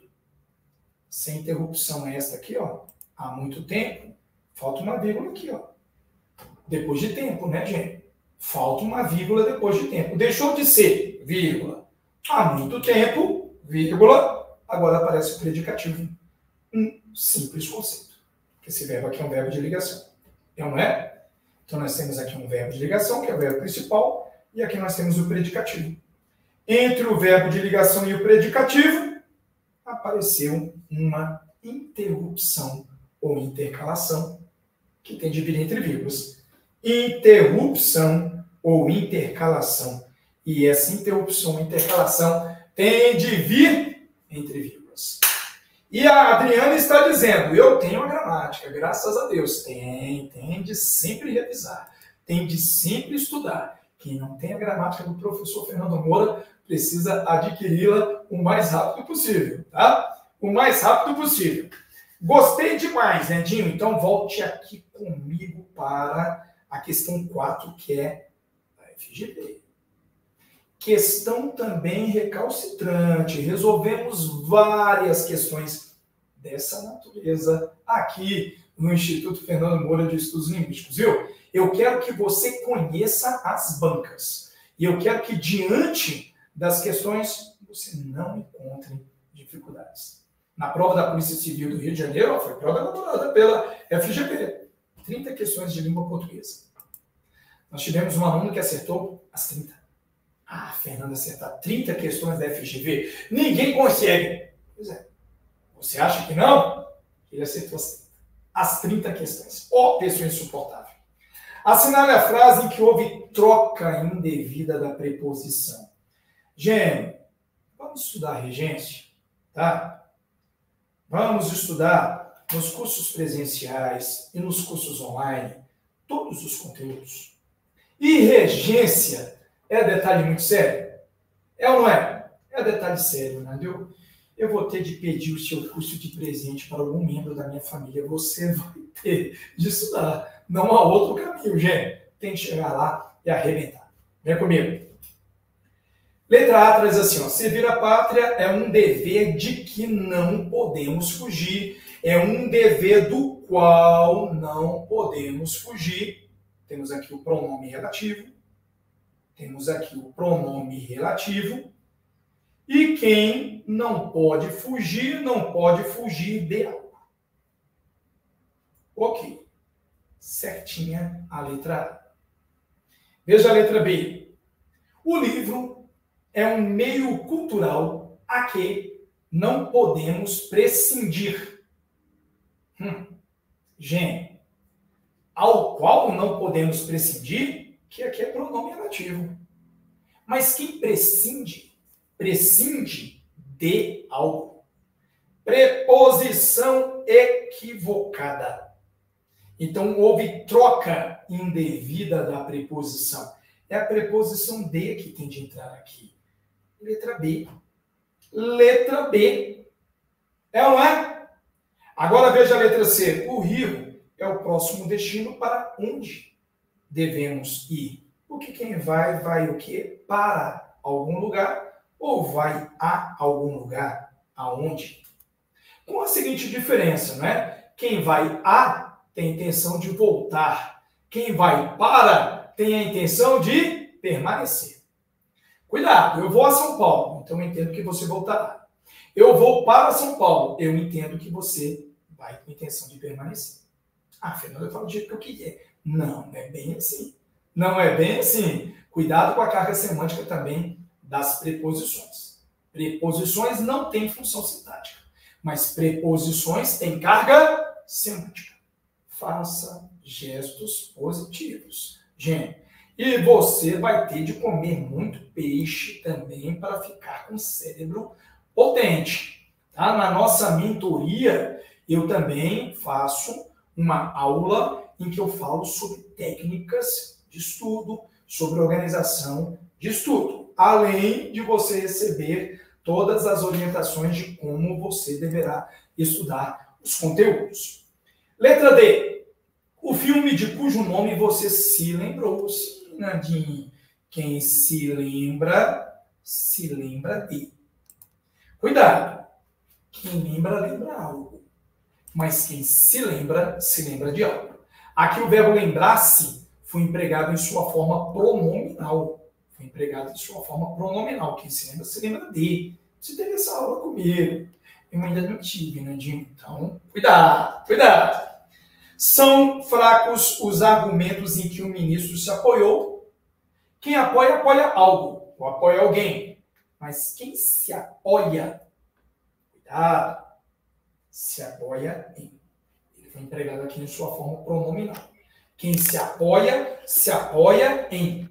Sem interrupção esta aqui, ó. Há muito tempo. Falta uma vírgula aqui, ó. Depois de tempo, né, gente? Falta uma vírgula depois de tempo. Deixou de ser, vírgula. Há muito tempo, vírgula. Agora aparece o predicativo. Um simples conceito. Esse verbo aqui é um verbo de ligação. É ou não é? Então nós temos aqui um verbo de ligação, que é o verbo principal, e aqui nós temos o predicativo. Entre o verbo de ligação e o predicativo, apareceu uma interrupção ou intercalação, que tem de vir entre vírgulas. Interrupção ou intercalação. E essa interrupção ou intercalação tem de vir entre vírgulas. E a Adriana está dizendo, eu tenho a gramática, graças a Deus. Tem, tem de sempre revisar, tem de sempre estudar. Quem não tem a gramática do professor Fernando Moura precisa adquiri-la o mais rápido possível, tá? O mais rápido possível. Gostei demais, né, Dinho? Então volte aqui comigo para a questão quatro, que é a F G V. Questão também recalcitrante. Resolvemos várias questões dessa natureza aqui no Instituto Fernando Moura de Estudos Linguísticos, viu? Eu quero que você conheça as bancas. E eu quero que, diante das questões, você não encontre dificuldades. Na prova da Polícia Civil do Rio de Janeiro, ó, foi prova elaborada pela F G V. trinta questões de língua portuguesa. Nós tivemos um aluno que acertou as trinta. Ah, Fernando, acertar trinta questões da F G V, ninguém consegue. Pois é. Você acha que não? Ele acertou as trinta. As trinta questões. Ó, pessoa insuportável. Assinale a frase em que houve troca indevida da preposição. Gênio, Vamos estudar regência, tá? Vamos estudar nos cursos presenciais e nos cursos online todos os conteúdos. E regência é detalhe muito sério? É ou não é? É detalhe sério, né? Eu, eu vou ter de pedir o seu curso de presente para algum membro da minha família. Você vai ter de estudar. Não há outro caminho, gente. Tem que chegar lá e arrebentar. Vem comigo. Letra A traz assim, ó, servir a pátria é um dever de que não podemos fugir, é um dever do qual não podemos fugir. Temos aqui o pronome relativo, temos aqui o pronome relativo, e quem não pode fugir, não pode fugir de algo. Ok, certinha a letra A. Veja a letra B. O livro é um meio cultural a que não podemos prescindir. Hum. Gente, ao qual não podemos prescindir, que aqui é pronome relativo. Mas quem prescinde, prescinde de algo. Preposição equivocada. Então, houve troca indevida da preposição. É a preposição de que tem de entrar aqui. Letra B. Letra B. É ou não é? Agora veja a letra C. O rio é o próximo destino para onde devemos ir. Porque quem vai, vai o quê? Para algum lugar ou vai a algum lugar? Aonde? Com a seguinte diferença, não é? Quem vai a tem a intenção de voltar. Quem vai para tem a intenção de permanecer. Cuidado, eu vou a São Paulo, então eu entendo que você voltará. Eu vou para São Paulo, eu entendo que você vai com a intenção de permanecer. Ah, Fernando, eu falo do jeito que eu quiser. Não, não é bem assim. Não é bem assim. Cuidado com a carga semântica também das preposições. Preposições não têm função sintática, mas preposições têm carga semântica. Faça gestos positivos. Gente, e você vai ter de comer muito peixe também para ficar com o cérebro potente. Tá? Na nossa mentoria, eu também faço uma aula em que eu falo sobre técnicas de estudo, sobre organização de estudo, além de você receber todas as orientações de como você deverá estudar os conteúdos. Letra D. O filme de cujo nome você se lembrou, sim, Nadine. Quem se lembra, se lembra de. Cuidado. Quem lembra, lembra algo. Mas quem se lembra, se lembra de algo. Aqui o verbo lembrar-se foi empregado em sua forma pronominal. Foi empregado em sua forma pronominal. Quem se lembra, se lembra de. Você teve essa aula comigo. Eu ainda não tive, Nadine. Então, cuidado, cuidado. São fracos os argumentos em que o ministro se apoiou. Quem apoia, apoia algo, ou apoia alguém. Mas quem se apoia, cuidado, se apoia em. Ele foi empregado aqui em sua forma pronominal. Quem se apoia, se apoia em.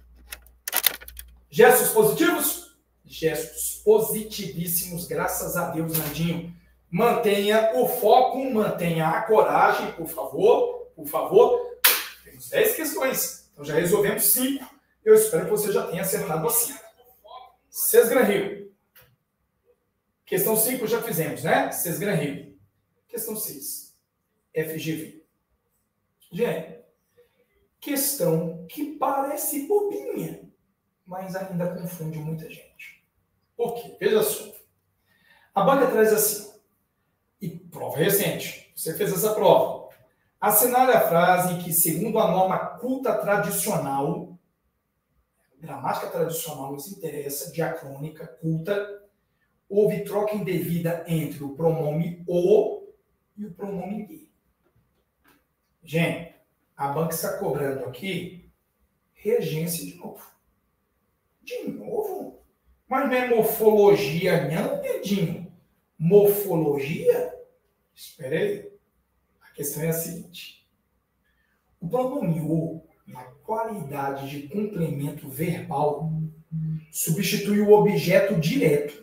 Gestos positivos? Gestos positivíssimos, graças a Deus, Nandinho. Mantenha o foco, mantenha a coragem, por favor, por favor. Temos dez questões, então já resolvemos cinco. Eu espero que você já tenha acertado a cinco. Sesgran Rio. Questão cinco já fizemos, né? Sesgran Rio. Questão seis. F G V. Gente, questão que parece bobinha, mas ainda confunde muita gente. Por quê? Veja só. A banca traz assim. E prova recente. Você fez essa prova. Assinale a frase em que, segundo a norma culta tradicional, gramática tradicional nos interessa, diacrônica, culta, houve troca indevida entre o pronome o e o pronome de. Gente, a banca está cobrando aqui regência de novo. De novo? Mas não é morfologia, não, Pedinho. Morfologia? Espera aí. A questão é a seguinte. O pronome o, na qualidade de complemento verbal, substitui o objeto direto.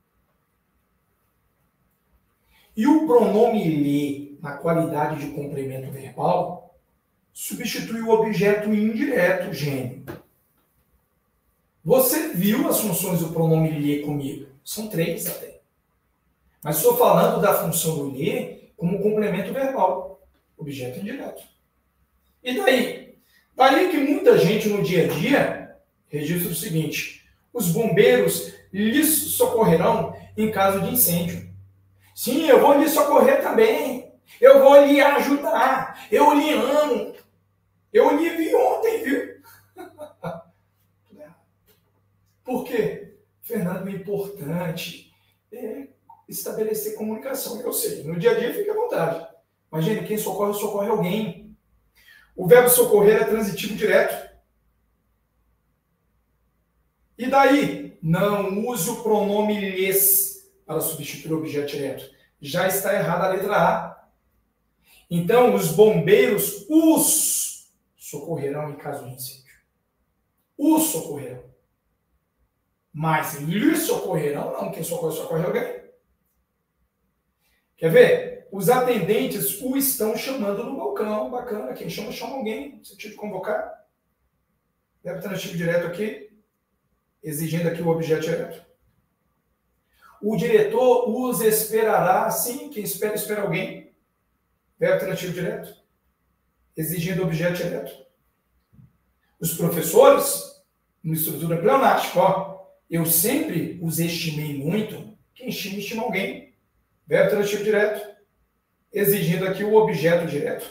E o pronome lhe, na qualidade de complemento verbal, substitui o objeto indireto, gênio. Você viu as funções do pronome lhe comigo? São três até. Mas estou falando da função do lhe como complemento verbal, objeto indireto. E daí? Daí que muita gente no dia a dia registra o seguinte: os bombeiros lhes socorrerão em caso de incêndio. Sim, eu vou lhe socorrer também. Eu vou lhe ajudar. Eu lhe amo. Eu lhe vi ontem, viu? Por quê? Fernando, é importante é estabelecer comunicação. Eu sei, no dia a dia fica à vontade. Imagina, quem socorre, socorre alguém. O verbo socorrer é transitivo direto. E daí? Não use o pronome lhes para substituir o objeto direto. Já está errada a letra A. Então, os bombeiros os socorrerão em caso de incêndio. Os socorrerão. Mas lhes socorrerão, não. Quem socorre, socorre alguém. Quer ver? Os atendentes o estão chamando no balcão. Bacana. Quem chama, chama alguém. Sentido de convocar. Verbo transitivo direto aqui. Exigindo aqui o objeto direto. O diretor os esperará. Sim, quem espera, espera alguém. Verbo transitivo direto. Exigindo objeto direto. Os professores, uma estrutura pleonástica, ó. Eu sempre os estimei muito. Quem estima, estima alguém. Verbo transitivo direto. Exigindo aqui o objeto direto.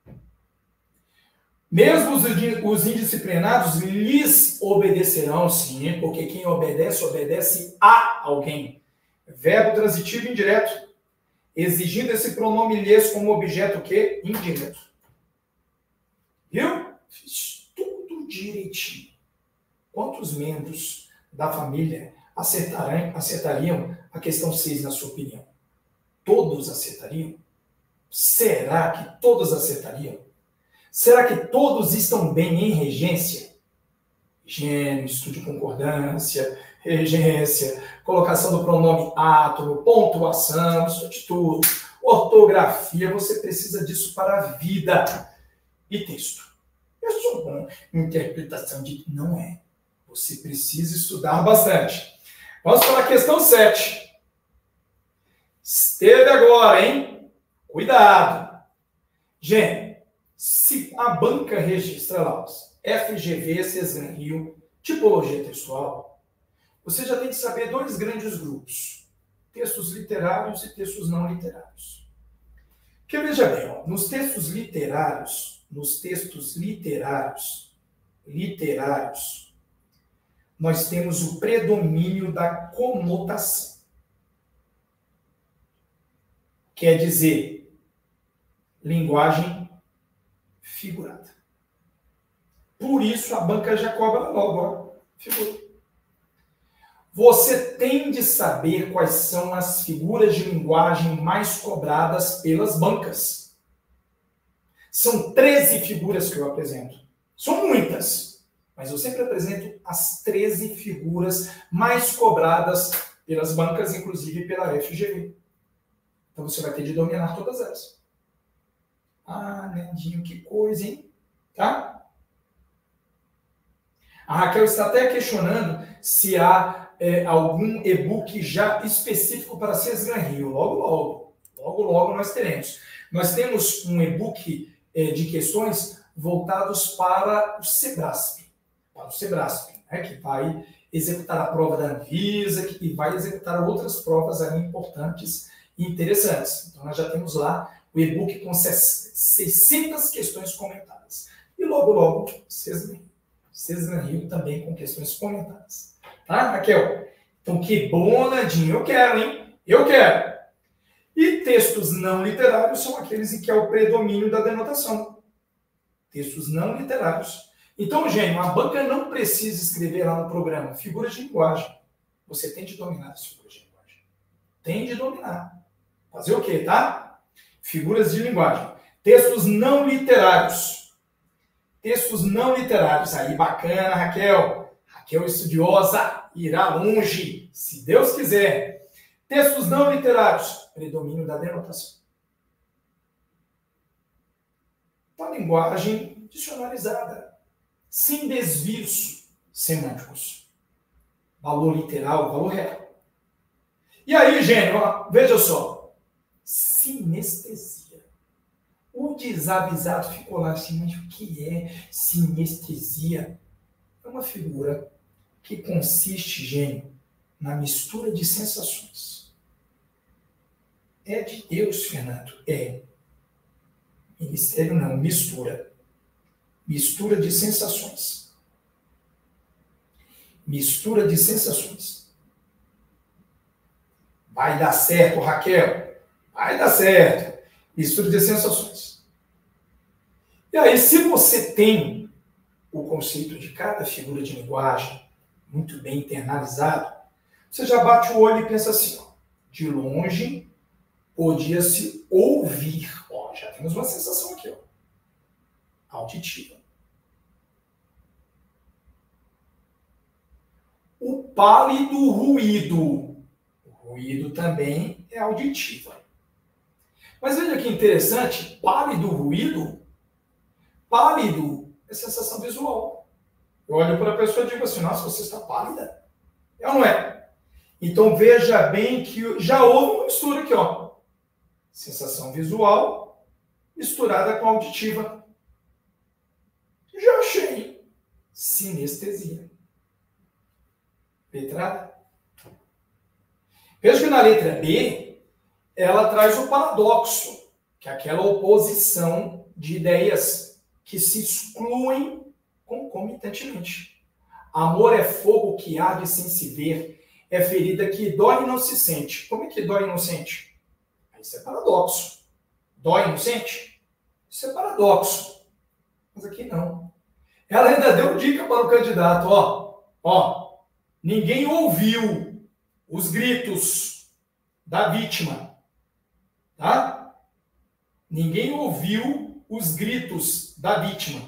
Mesmo os indisciplinados lhes obedecerão, sim, porque quem obedece, obedece a alguém. Verbo transitivo indireto. Exigindo esse pronome lhes como objeto que? Indireto. Viu? Fiz tudo direitinho. Quantos membros da família acertarão, acertariam a questão seis, na sua opinião? Todos acertariam? Será que todos acertariam? Será que todos estão bem em regência? Gênio, estudo de concordância, regência, colocação do pronome átomo, pontuação, substituto, ortografia. Você precisa disso para a vida. E texto? Eu sou bom em interpretação de... Não é. Você precisa estudar bastante. Vamos para a questão sete. Esteve agora, hein? Cuidado. Gênio, se a banca registra lá os F G V, Sesgan Rio, tipologia textual, você já tem que saber dois grandes grupos. Textos literários e textos não literários. Porque veja bem, ó, nos textos literários, nos textos literários, literários, nós temos o predomínio da conotação. Quer dizer, linguagem figurada. Por isso a banca já cobra logo, ó, figura. Você tem de saber quais são as figuras de linguagem mais cobradas pelas bancas. São treze figuras que eu apresento. São muitas. Mas eu sempre apresento as treze figuras mais cobradas pelas bancas, inclusive pela F G V. Então você vai ter de dominar todas elas. Ah, Nandinho, que coisa, hein? Tá? A Raquel está até questionando se há é, algum e-book já específico para Sesgan Rio. Logo, logo. Logo, logo nós teremos. Nós temos um e-book é, de questões voltados para o Sebrasp. Para o Sebrasp, né, que vai executar a prova da Anvisa, que vai executar outras provas ali importantes e interessantes. Então, nós já temos lá o e-book com seiscentas questões comentadas. E logo, logo, Sesgan Rio. Sesgan Rio também com questões comentadas. Tá, Raquel? Então, que bom, Nandinho. Eu quero, hein? Eu quero. E textos não literários são aqueles em que há o predomínio da denotação. Textos não literários. Então, gênio, a banca não precisa escrever lá no programa figuras de linguagem. Você tem de dominar as figuras de linguagem. Tem de dominar. Fazer o quê, tá? Figuras de linguagem. Textos não literários. Textos não literários. Aí, bacana, Raquel. Raquel estudiosa irá longe, se Deus quiser. Textos não literários, predomínio da denotação. Uma linguagem dicionarizada, sem desvios semânticos. Valor literal, valor real. E aí, gênio, ó, veja só. Sinestesia. O desavisado ficou lá assim, mas o que é sinestesia? É uma figura que consiste, gênio, na mistura de sensações. É de Deus, Fernando? É. Ministério não, mistura. Mistura de sensações. Mistura de sensações. Vai dar certo, Raquel. Vai dar certo. Mistura de sensações. E aí, se você tem o conceito de cada figura de linguagem muito bem internalizado, você já bate o olho e pensa assim, ó, de longe podia-se ouvir. Ó, já temos uma sensação aqui, ó, auditiva. O pálido ruído. O ruído também é auditivo. Mas veja que interessante, pálido ruído, pálido é sensação visual. Eu olho para a pessoa e digo assim, nossa, você está pálida. É ou não é? Então veja bem que já houve uma mistura aqui, ó. Sensação visual misturada com auditiva. Já achei sinestesia. Letra A. Veja que na letra B, ela traz o paradoxo, que é aquela oposição de ideias que se excluem concomitantemente. Amor é fogo que arde sem se ver, é ferida que dói e não se sente. Como é que dói e não sente? Isso é paradoxo. Dói e não sente? Isso é paradoxo. Mas aqui não. Ela ainda deu dica para o candidato, ó, ó, ninguém ouviu os gritos da vítima, tá? Ninguém ouviu os gritos da vítima.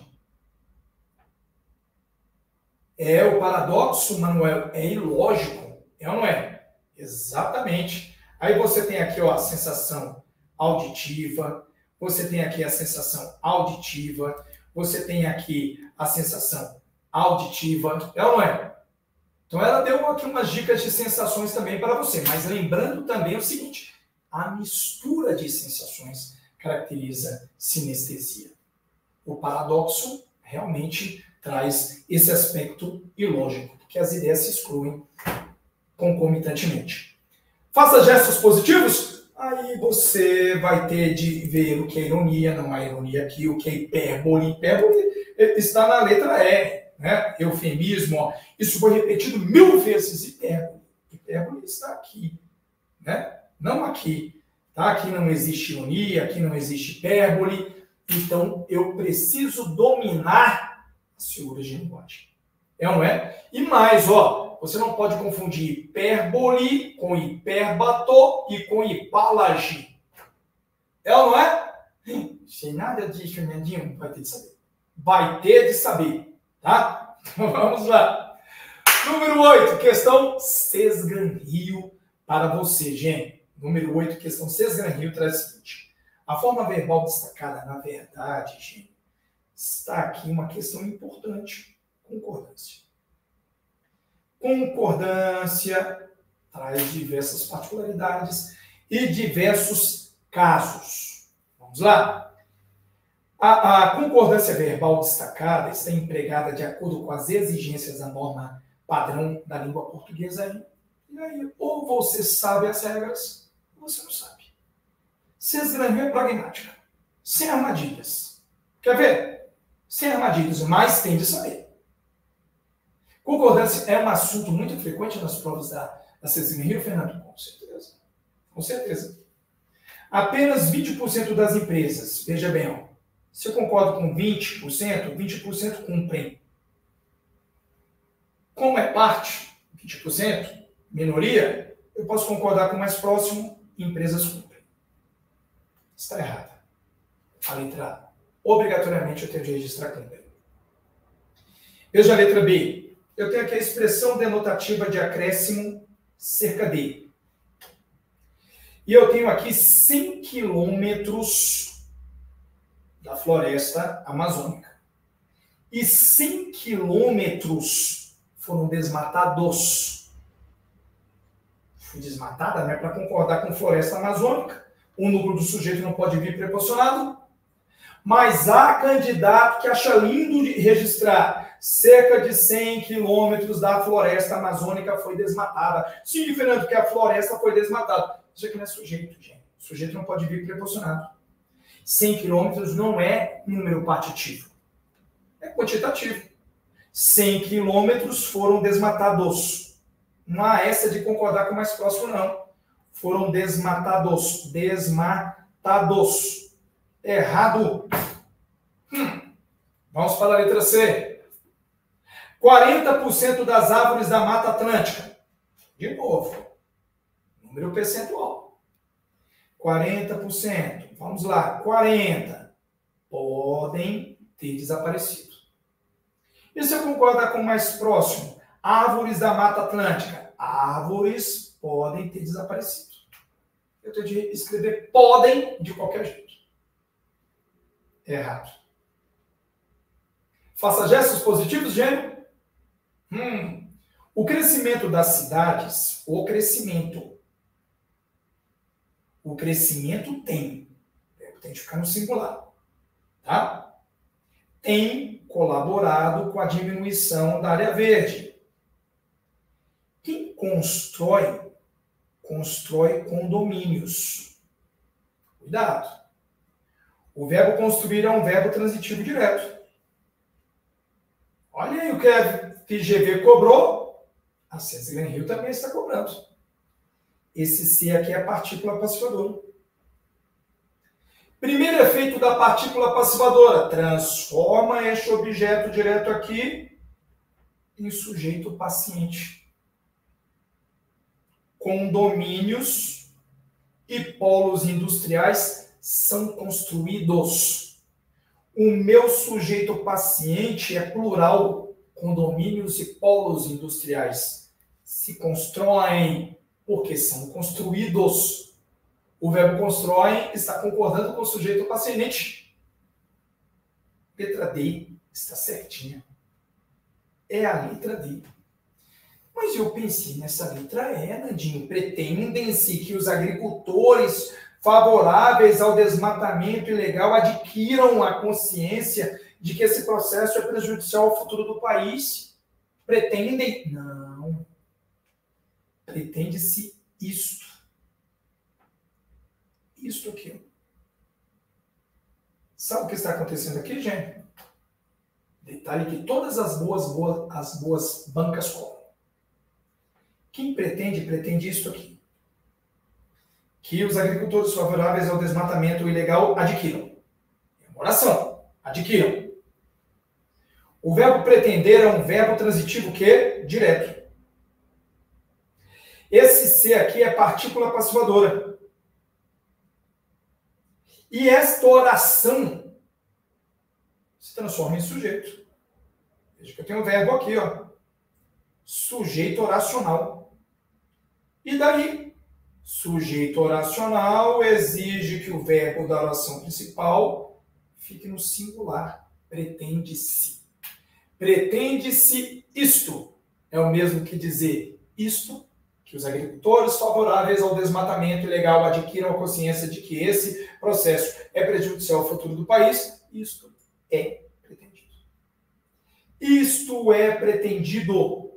É o paradoxo, Manuel, é ilógico, é ou não é? Exatamente. Aí você tem aqui, ó, a sensação auditiva, você tem aqui a sensação auditiva, você tem aqui a sensação auditiva, é ou não é? Então ela deu aqui umas dicas de sensações também para você, mas lembrando também o seguinte, a mistura de sensações caracteriza sinestesia. O paradoxo realmente traz esse aspecto ilógico, porque as ideias se excluem concomitantemente. Faça gestos positivos, aí você vai ter de ver o que é ironia, não há ironia aqui, o que é hipérbole. Hipérbole está na letra E, né? Eufemismo, ó. Isso foi repetido mil vezes, hipérbole. Hipérbole está aqui, né? Não aqui. Tá? Aqui não existe ironia, aqui não existe hipérbole, então eu preciso dominar as figuras de linguagem. É ou não é? E mais, ó, você não pode confundir hipérbole com hipérbato e com hipálage. É ou não é? Sem nada disso, Fernandinho, vai ter de saber. Vai ter de saber, tá? Então vamos lá. Número oito, questão sesgranrio para você, gente. Número oito, questão sesgranrio traz o seguinte. A forma verbal destacada, na verdade, gente, está aqui uma questão importante. Concordância. Concordância traz diversas particularidades e diversos casos. Vamos lá? A, a concordância verbal destacada está empregada de acordo com as exigências da norma padrão da língua portuguesa. E aí, ou você sabe as regras, ou você não sabe. Sesgranrio é pragmática, sem armadilhas. Quer ver? Sem armadilhas, mas tem de saber. Concordância é um assunto muito frequente nas provas da, da Sesgranrio, Fernando? Com certeza. Com certeza. Apenas vinte por cento das empresas, veja bem, ó, se eu concordo com vinte por cento, vinte por cento cumprem. Como é parte, vinte por cento, minoria, eu posso concordar com o mais próximo, empresas cumprem. Está errada. A letra A. Obrigatoriamente eu tenho de registrar cumprem. Veja a letra B. eu tenho aqui a expressão denotativa de acréscimo cerca de. E eu tenho aqui cem quilômetros da floresta amazônica. E cem quilômetros foram desmatados. Fui desmatada, não é para concordar com floresta amazônica. O núcleo do sujeito não pode vir preposicionado. Mas há candidato que acha lindo de registrar cerca de cem quilômetros da floresta amazônica foi desmatada. Sim, Fernando, porque a floresta foi desmatada. Isso aqui não é sujeito, gente. O sujeito não pode vir preposicionado. cem quilômetros não é número partitivo. É quantitativo. cem quilômetros foram desmatados. Não há essa de concordar com o mais próximo, não. Foram desmatados. Desmatados. Errado. Hum. Vamos para a letra C. quarenta por cento das árvores da Mata Atlântica. De novo. Número percentual. quarenta por cento. Vamos lá. quarenta. Podem ter desaparecido. E se eu concordar com o mais próximo? Árvores da Mata Atlântica. Árvores podem ter desaparecido. Eu tenho de escrever podem de qualquer jeito. Errado. Faça gestos positivos, gênio. Hum. O crescimento das cidades, o crescimento. O crescimento tem. Tem que ficar no singular. Tá? Tem colaborado com a diminuição da área verde. Quem constrói, constrói condomínios. Cuidado. O verbo construir é um verbo transitivo direto. Olha aí o que a F G V cobrou. A César Glenn Hill também está cobrando. Esse C aqui é a partícula passivadora. Primeiro efeito da partícula passivadora. Transforma este objeto direto aqui em sujeito paciente. Condomínios e polos industriais são construídos. O meu sujeito paciente é plural. Condomínios e polos industriais se constroem porque são construídos. O verbo constrói está concordando com o sujeito paciente. Letra D está certinha. É a letra D. Mas eu pensei nessa letra E, Nandinho. Pretendem-se que os agricultores favoráveis ao desmatamento ilegal adquiram a consciência de que esse processo é prejudicial ao futuro do país. Pretendem? Não. Pretende-se isto. Isto aqui. Sabe o que está acontecendo aqui, gente? Detalhe que todas as boas, boas, as boas bancas cobram. Quem pretende, pretende isto aqui. Que os agricultores favoráveis ao desmatamento ilegal adquiram. É uma oração. Adquiram. O verbo pretender é um verbo transitivo que? Direto. Esse C aqui é partícula passivadora. E esta oração se transforma em sujeito. Veja que eu tenho um verbo aqui, ó. Sujeito oracional. E daí? Sujeito oracional exige que o verbo da oração principal fique no singular. Pretende-se. Pretende-se isto. É o mesmo que dizer isto, que os agricultores favoráveis ao desmatamento ilegal adquiram a consciência de que esse processo é prejudicial ao futuro do país. Isto é pretendido. Isto é pretendido.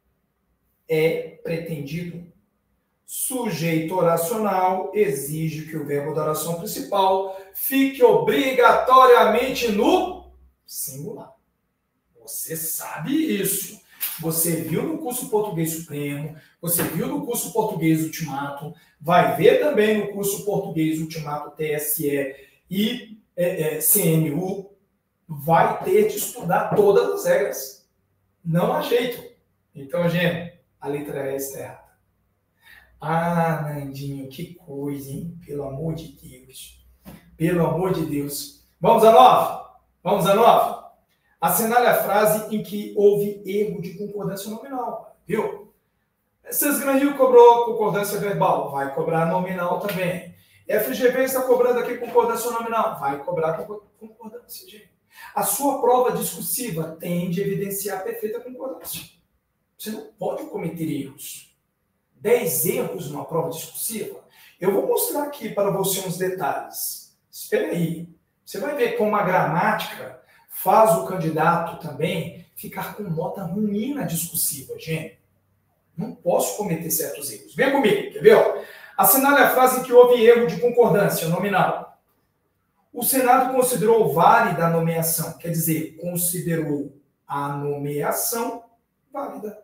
É pretendido. Sujeito oracional exige que o verbo da oração principal fique obrigatoriamente no singular. Você sabe isso. Você viu no curso Português Supremo, você viu no curso Português Ultimato, vai ver também no curso Português Ultimato T S E e é, é, C N U. Vai ter de estudar todas as regras. Não há jeito. Então, gente, a letra E está errada. Ah, Nandinho, que coisa, hein? Pelo amor de Deus. Pelo amor de Deus. Vamos a nove? Vamos a nove? Assinale a frase em que houve erro de concordância nominal. Viu? Cesgran Rio cobrou concordância verbal, vai cobrar nominal também. F G V está cobrando aqui concordância nominal, vai cobrar concordância, gente. A sua prova discursiva tem de evidenciar a perfeita concordância. Você não pode cometer erros. Dez erros numa prova discursiva? Eu vou mostrar aqui para você uns detalhes. Espera aí. Você vai ver como a gramática faz o candidato também ficar com nota ruim na discursiva, gente. Não posso cometer certos erros. Vem comigo, quer ver? Ó? Assinale a frase em que houve erro de concordância nominal. O Senado considerou válida a nomeação, quer dizer, considerou a nomeação válida.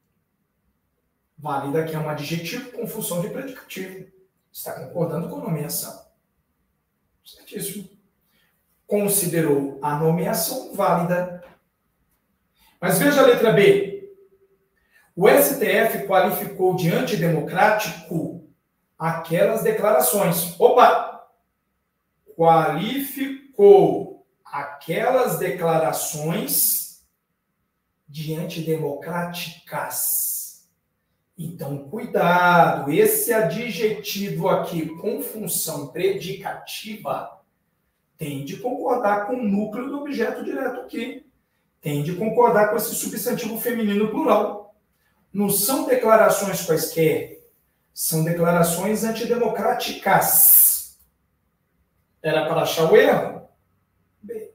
Válida aqui é um adjetivo com função de predicativo. Está concordando com a nomeação. Certíssimo. Considerou a nomeação válida. Mas veja a letra B. O S T F qualificou de antidemocrático aquelas declarações. Opa! Qualificou aquelas declarações de antidemocráticas. Então, cuidado, esse adjetivo aqui com função predicativa tem de concordar com o núcleo do objeto direto aqui. Tem de concordar com esse substantivo feminino plural. Não são declarações quaisquer, são declarações antidemocráticas. Era para achar o erro? B.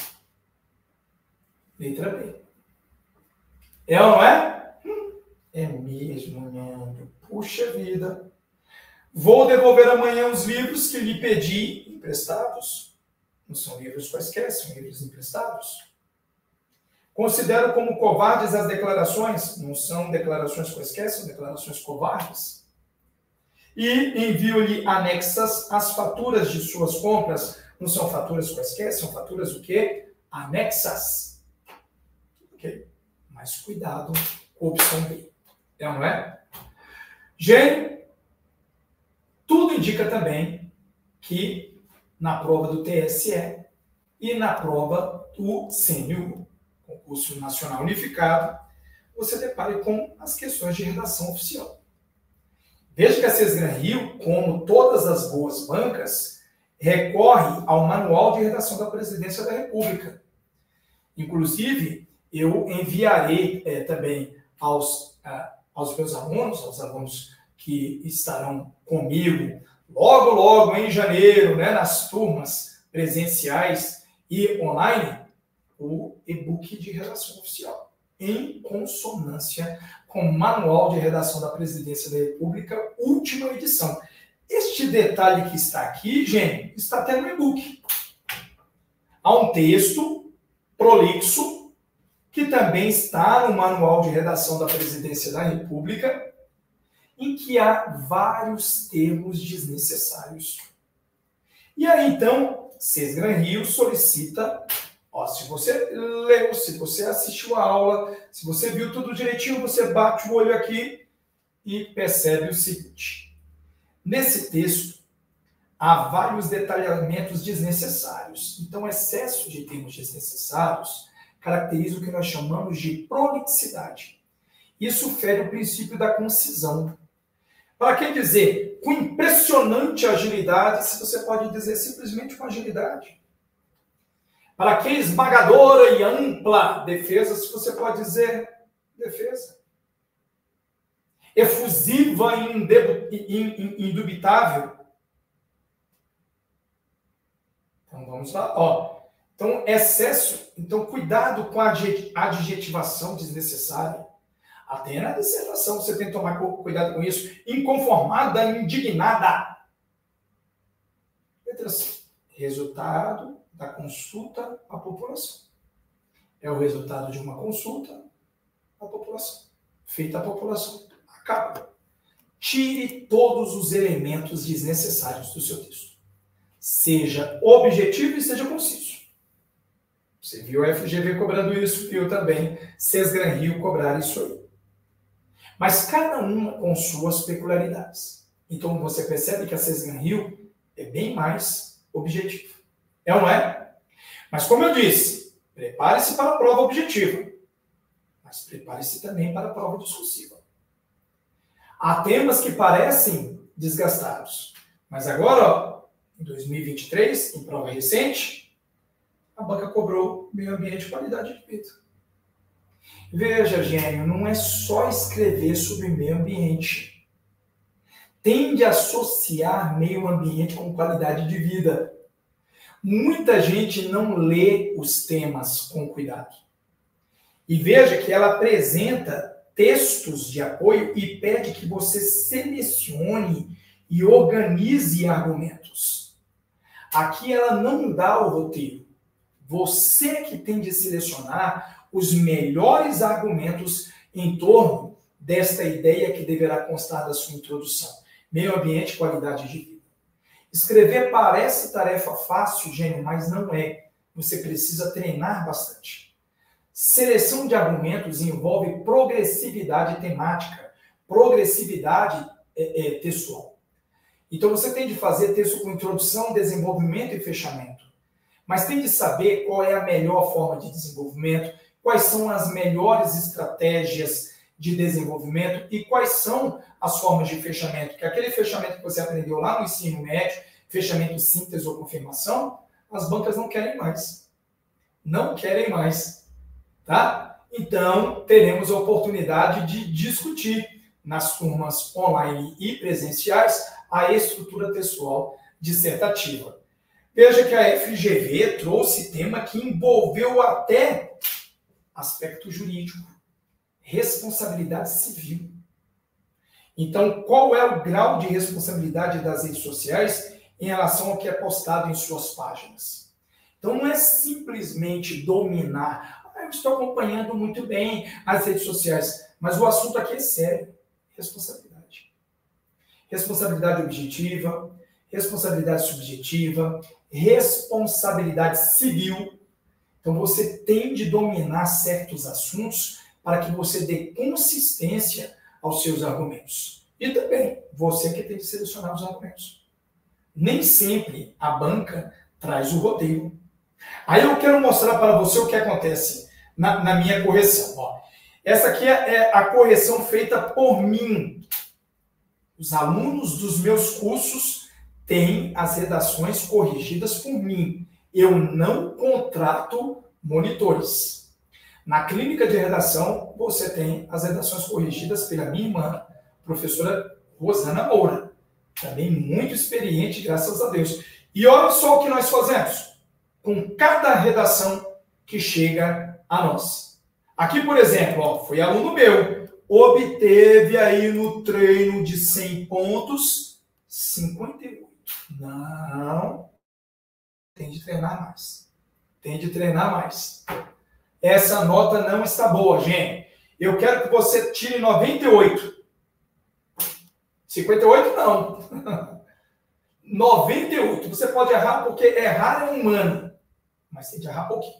Letra B. É ou não é? Hum, é mesmo, Nando. Puxa vida. Vou devolver amanhã os livros que lhe pedi emprestados. Não são livros quaisquer, são livros emprestados. Considero como covardes as declarações. Não são declarações quaisquer, são declarações covardes. E envio-lhe anexas as faturas de suas compras. Não são faturas quaisquer, são faturas o quê? Anexas. Ok? Mas cuidado com a opção B. É ou não é? Gente, tudo indica também que na prova do T S E e na prova do C N U, Concurso Nacional Unificado, você depare com as questões de redação oficial. Veja que a Cesgran Rio, como todas as boas bancas, recorre ao Manual de Redação da Presidência da República. Inclusive, eu enviarei é, também aos, a, aos meus alunos, aos alunos que estarão comigo, logo, logo, em janeiro, né, nas turmas presenciais e online, o e-book de redação oficial, em consonância com o Manual de Redação da Presidência da República, última edição. Este detalhe que está aqui, gente, está até no e-book. Há um texto prolixo, que também está no Manual de Redação da Presidência da República, em que há vários termos desnecessários. E aí, então, Cesgran Rio solicita, ó, se você leu, se você assistiu a aula, se você viu tudo direitinho, você bate o olho aqui e percebe o seguinte. Nesse texto, há vários detalhamentos desnecessários. Então, excesso de termos desnecessários caracteriza o que nós chamamos de prolixidade. Isso fere o princípio da concisão. Para que dizer com impressionante agilidade, se você pode dizer simplesmente com agilidade? Para que esmagadora e ampla defesa, se você pode dizer defesa? Efusiva e indubitável. Então vamos lá. Ó. Então, excesso. Então, cuidado com a adjetivação desnecessária. Até na dissertação você tem que tomar cuidado com isso. Inconformada, indignada. Letra C. Resultado da consulta à população. É o resultado de uma consulta à população. Feita à população. Acaba. Tire todos os elementos desnecessários do seu texto. Seja objetivo e seja conciso. Você viu a F G V cobrando isso, viu também Cesgran Rio cobrar isso aí. Mas cada uma com suas peculiaridades. Então você percebe que a Cesgran Rio é bem mais objetiva. É ou não é? Mas como eu disse, Prepare-se para a prova objetiva, mas prepare-se também para a prova discursiva. Há temas que parecem desgastados, mas agora, ó, em dois mil e vinte e três, em prova recente, a banca cobrou meio ambiente e qualidade de vida. Veja, gênio, não é só escrever sobre meio ambiente. Tende a associar meio ambiente com qualidade de vida. Muita gente não lê os temas com cuidado. E veja que ela apresenta textos de apoio e pede que você selecione e organize argumentos. Aqui ela não dá o roteiro. Você que tem de selecionar os melhores argumentos em torno desta ideia que deverá constar da sua introdução. Meio ambiente e qualidade de vida. Escrever parece tarefa fácil, gênio, mas não é. Você precisa treinar bastante. Seleção de argumentos envolve progressividade temática, progressividade é, é, textual. Então você tem de fazer texto com introdução, desenvolvimento e fechamento. Mas tem de saber qual é a melhor forma de desenvolvimento, quais são as melhores estratégias de desenvolvimento e quais são as formas de fechamento. Que aquele fechamento que você aprendeu lá no ensino médio, fechamento, síntese ou confirmação, as bancas não querem mais. Não querem mais. Tá? Então, teremos a oportunidade de discutir nas turmas online e presenciais a estrutura textual dissertativa. Veja que a F G V trouxe tema que envolveu até aspecto jurídico, responsabilidade civil. Então, qual é o grau de responsabilidade das redes sociais em relação ao que é postado em suas páginas? Então, não é simplesmente dominar. Eu estou acompanhando muito bem as redes sociais, mas o assunto aqui é sério. Responsabilidade. Responsabilidade objetiva, responsabilidade subjetiva, responsabilidade civil. Então, você tem de dominar certos assuntos para que você dê consistência aos seus argumentos. E também, você que tem de selecionar os argumentos. Nem sempre a banca traz o roteiro. Aí eu quero mostrar para você o que acontece na, na minha correção. Ó. Essa aqui é a correção feita por mim. Os alunos dos meus cursos têm as redações corrigidas por mim. Eu não contrato monitores. Na clínica de redação, você tem as redações corrigidas pela minha irmã, professora Rosana Moura. Também muito experiente, graças a Deus. E olha só o que nós fazemos com cada redação que chega a nós. Aqui, por exemplo, ó, foi aluno meu, obteve aí no treino de cem pontos, cinquenta e oito. Não, tem de treinar mais. Tem de treinar mais. Essa nota não está boa, gente. Eu quero que você tire noventa e oito. cinquenta e oito não. noventa e oito. Você pode errar porque errar é humano. Mas tem de errar pouquinho.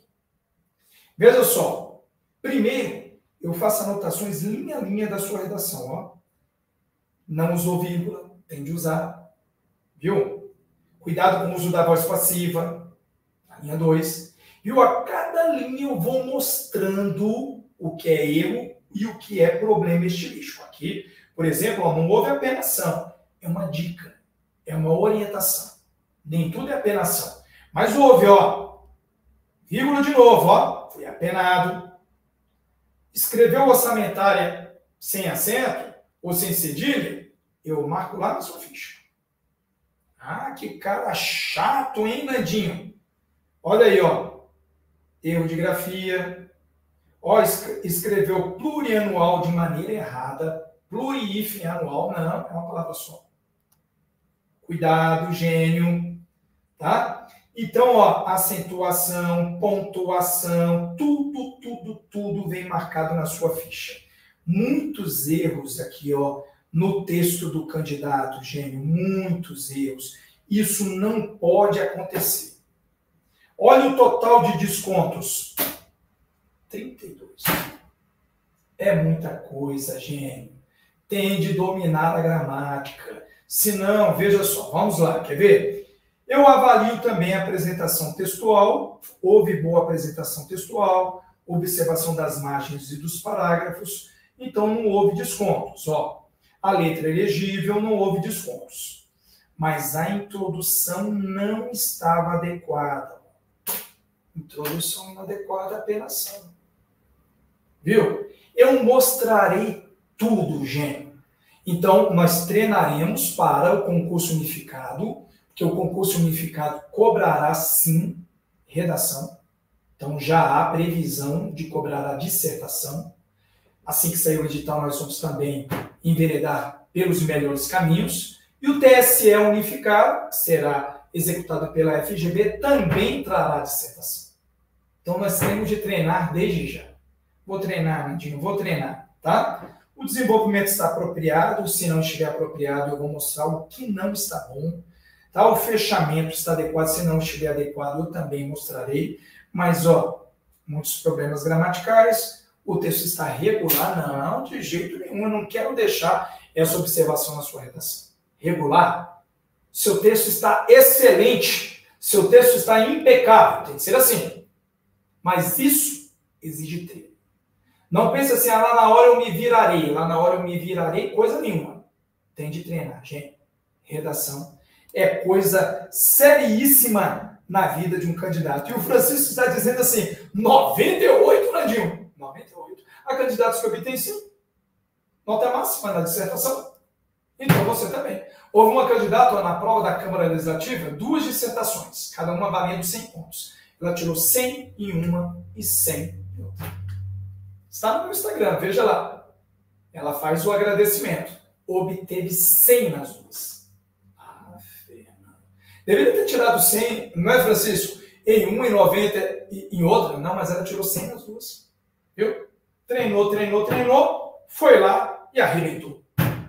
Veja só. Primeiro, eu faço anotações linha a linha da sua redação. Ó. Não usou vírgula. Tem de usar. Viu? Cuidado com o uso da voz passiva. Na linha dois. Viu? A cada linha eu vou mostrando o que é erro e o que é problema estilístico. Aqui, por exemplo, ó, não houve apenação. É uma dica. É uma orientação. Nem tudo é apenação. Mas houve, ó. Vírgula de novo, ó. Foi apenado. Escreveu orçamentária sem acento ou sem cedilha? Eu marco lá na sua ficha. Ah, que cara chato, hein, Nandinho? Olha aí, ó. Erro de grafia. Ó, escreveu plurianual de maneira errada. Pluri-hífen anual. Não, é uma palavra só. Cuidado, gênio. Tá? Então, ó, acentuação, pontuação, tudo, tudo, tudo vem marcado na sua ficha. Muitos erros aqui, ó, no texto do candidato, gênio, muitos erros. Isso não pode acontecer. Olha o total de descontos. trinta e dois. É muita coisa, gênio. Tem de dominar a gramática. Se não, veja só, vamos lá, quer ver? Eu avalio também a apresentação textual, houve boa apresentação textual, observação das margens e dos parágrafos, então não houve descontos. Ó, a letra é legível, não houve descontos. Mas a introdução não estava adequada. Introdução inadequada à penação. Viu? Eu mostrarei tudo, gente. Então, nós treinaremos para o concurso unificado, que o concurso unificado cobrará, sim, redação. Então, já há previsão de cobrar a dissertação. Assim que sair o edital, nós vamos também enveredar pelos melhores caminhos. E o T S E unificado, que será executado pela F G V, também trará dissertação. Então, nós temos de treinar desde já. Vou treinar, Nandinho, vou treinar, tá? O desenvolvimento está apropriado, se não estiver apropriado, eu vou mostrar o que não está bom. Tá? O fechamento está adequado, se não estiver adequado, eu também mostrarei. Mas, ó, muitos problemas gramaticais, o texto está regular? Não, de jeito nenhum, eu não quero deixar essa observação na sua redação. Regular? Seu texto está excelente, seu texto está impecável, tem que ser assim. Mas isso exige treino. Não pense assim, ah, lá na hora eu me virarei, lá na hora eu me virarei, coisa nenhuma. Tem de treinar, gente. Redação é coisa seríssima na vida de um candidato. E o Francisco está dizendo assim, noventa e oito, Nandinho? noventa e oito. Há candidatos que obtêm sim. Nota máxima na dissertação. Então você também. Houve uma candidata na prova da Câmara Legislativa, duas dissertações, cada uma valendo cem pontos. Ela tirou cem em uma e cem em outra. Está no meu Instagram, veja lá. Ela faz o agradecimento. Obteve cem nas duas. Ah, Fernando. Deveria ter tirado cem, não é, Francisco? Em uma, em noventa e em outra. Não, mas ela tirou cem nas duas. Viu? Treinou, treinou, treinou, foi lá e arrebentou.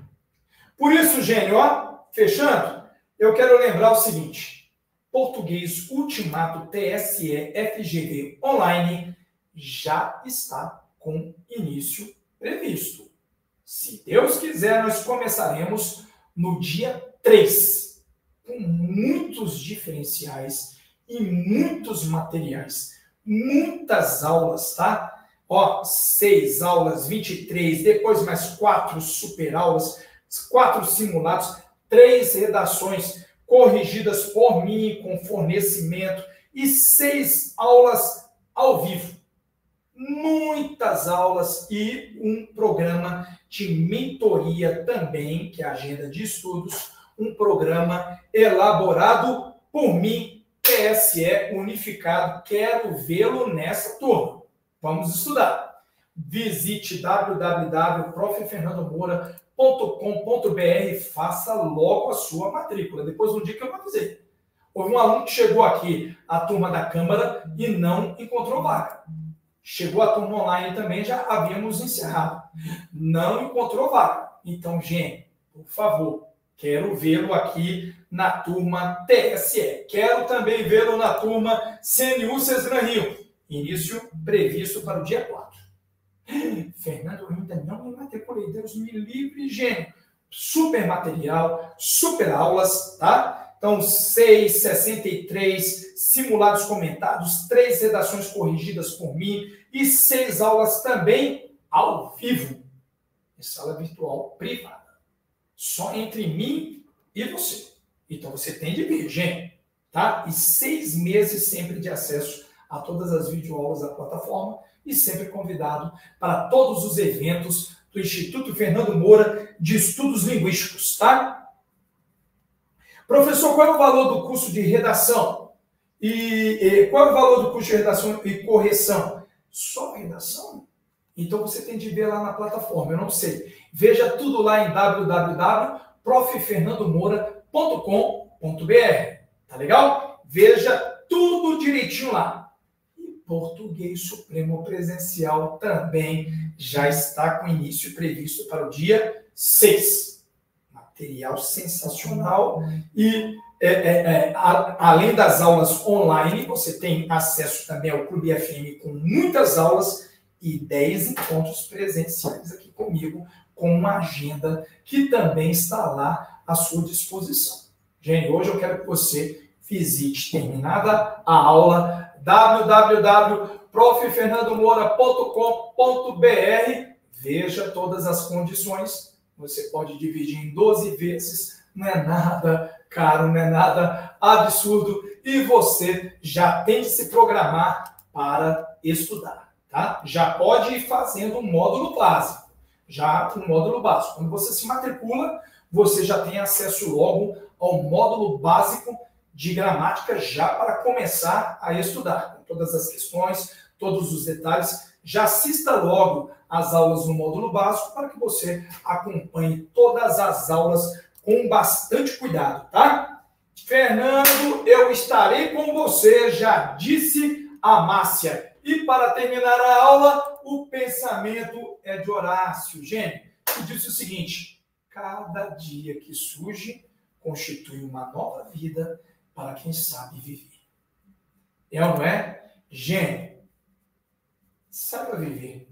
Por isso, gênio, ó, fechando, eu quero lembrar o seguinte. Português Ultimato T S E F G V Online já está com início previsto. Se Deus quiser, nós começaremos no dia três, com muitos diferenciais e muitos materiais, muitas aulas, tá? Ó, seis aulas, vinte e três, depois mais quatro super aulas, quatro simulados, três redações corrigidas por mim com fornecimento e seis aulas ao vivo. Muitas aulas e um programa de mentoria também, que é a agenda de estudos, um programa elaborado por mim, T S E unificado. Quero vê-lo nessa turma. Vamos estudar. Visite w w w ponto prof fernando moura ponto com ponto b r e faça logo a sua matrícula. Depois de um dia que eu vou dizer. Houve um aluno que chegou aqui, a turma da Câmara, e não encontrou vaga. Chegou a turma online também, já havíamos encerrado. Não encontrou vaga. Então, gente, por favor, quero vê-lo aqui na turma T S E. Quero também vê-lo na turma C N U Cesar Rio. Início previsto para o dia quatro. Fernando, ainda não me matriculei. Deus me livre, gênio. Super material, super aulas, tá? Então, seis, sessenta e três simulados comentados, três redações corrigidas por mim e seis aulas também ao vivo, em sala virtual privada. Só entre mim e você. Então, você tem de vir, gente, tá? E seis meses sempre de acesso a todas as videoaulas da plataforma e sempre convidado para todos os eventos do Instituto Fernando Moura de Estudos Linguísticos, tá? Professor, qual é o valor do curso de redação? E, e qual é o valor do curso de redação e correção? Só redação? Então você tem de ver lá na plataforma, eu não sei. Veja tudo lá em w w w ponto prof fernando moura ponto com ponto b r. Tá legal? Veja tudo direitinho lá. E Português Supremo Presencial também já está com início previsto para o dia seis. Material sensacional e é, é, é, a, além das aulas online, você tem acesso também ao Clube F M com muitas aulas e dez encontros presenciais aqui comigo, com uma agenda que também está lá à sua disposição. Gente, hoje eu quero que você visite terminada a aula w w w ponto prof fernando moura ponto com ponto b r. Veja todas as condições. Você pode dividir em doze vezes. Não é nada caro, não é nada absurdo. E você já tem que se programar para estudar, tá? Já pode ir fazendo um módulo básico. Já um módulo básico. Quando você se matricula, você já tem acesso logo ao módulo básico de gramática já para começar a estudar. Com todas as questões, todos os detalhes. Já assista logo as aulas no módulo básico para que você acompanhe todas as aulas com bastante cuidado, tá? Fernando, eu estarei com você, já disse a Márcia. E para terminar a aula, o pensamento é de Horácio Gênio, que disse o seguinte: cada dia que surge constitui uma nova vida para quem sabe viver. É ou não é? Gênio, saiba viver.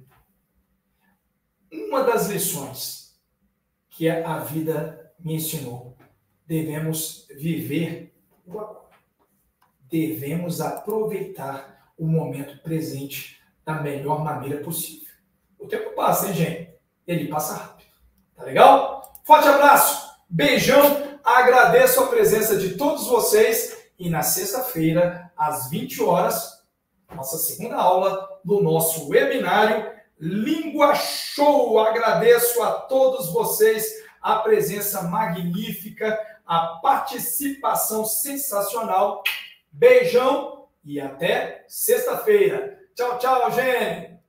Uma das lições que a vida me ensinou: devemos viver o agora. Devemos aproveitar o momento presente da melhor maneira possível. O tempo passa, hein, gente? Ele passa rápido. Tá legal? Forte abraço, beijão, agradeço a presença de todos vocês e na sexta-feira, às vinte horas, nossa segunda aula do nosso webinário Língua Show. Agradeço a todos vocês a presença magnífica, a participação sensacional. Beijão e até sexta-feira. Tchau, tchau, gente!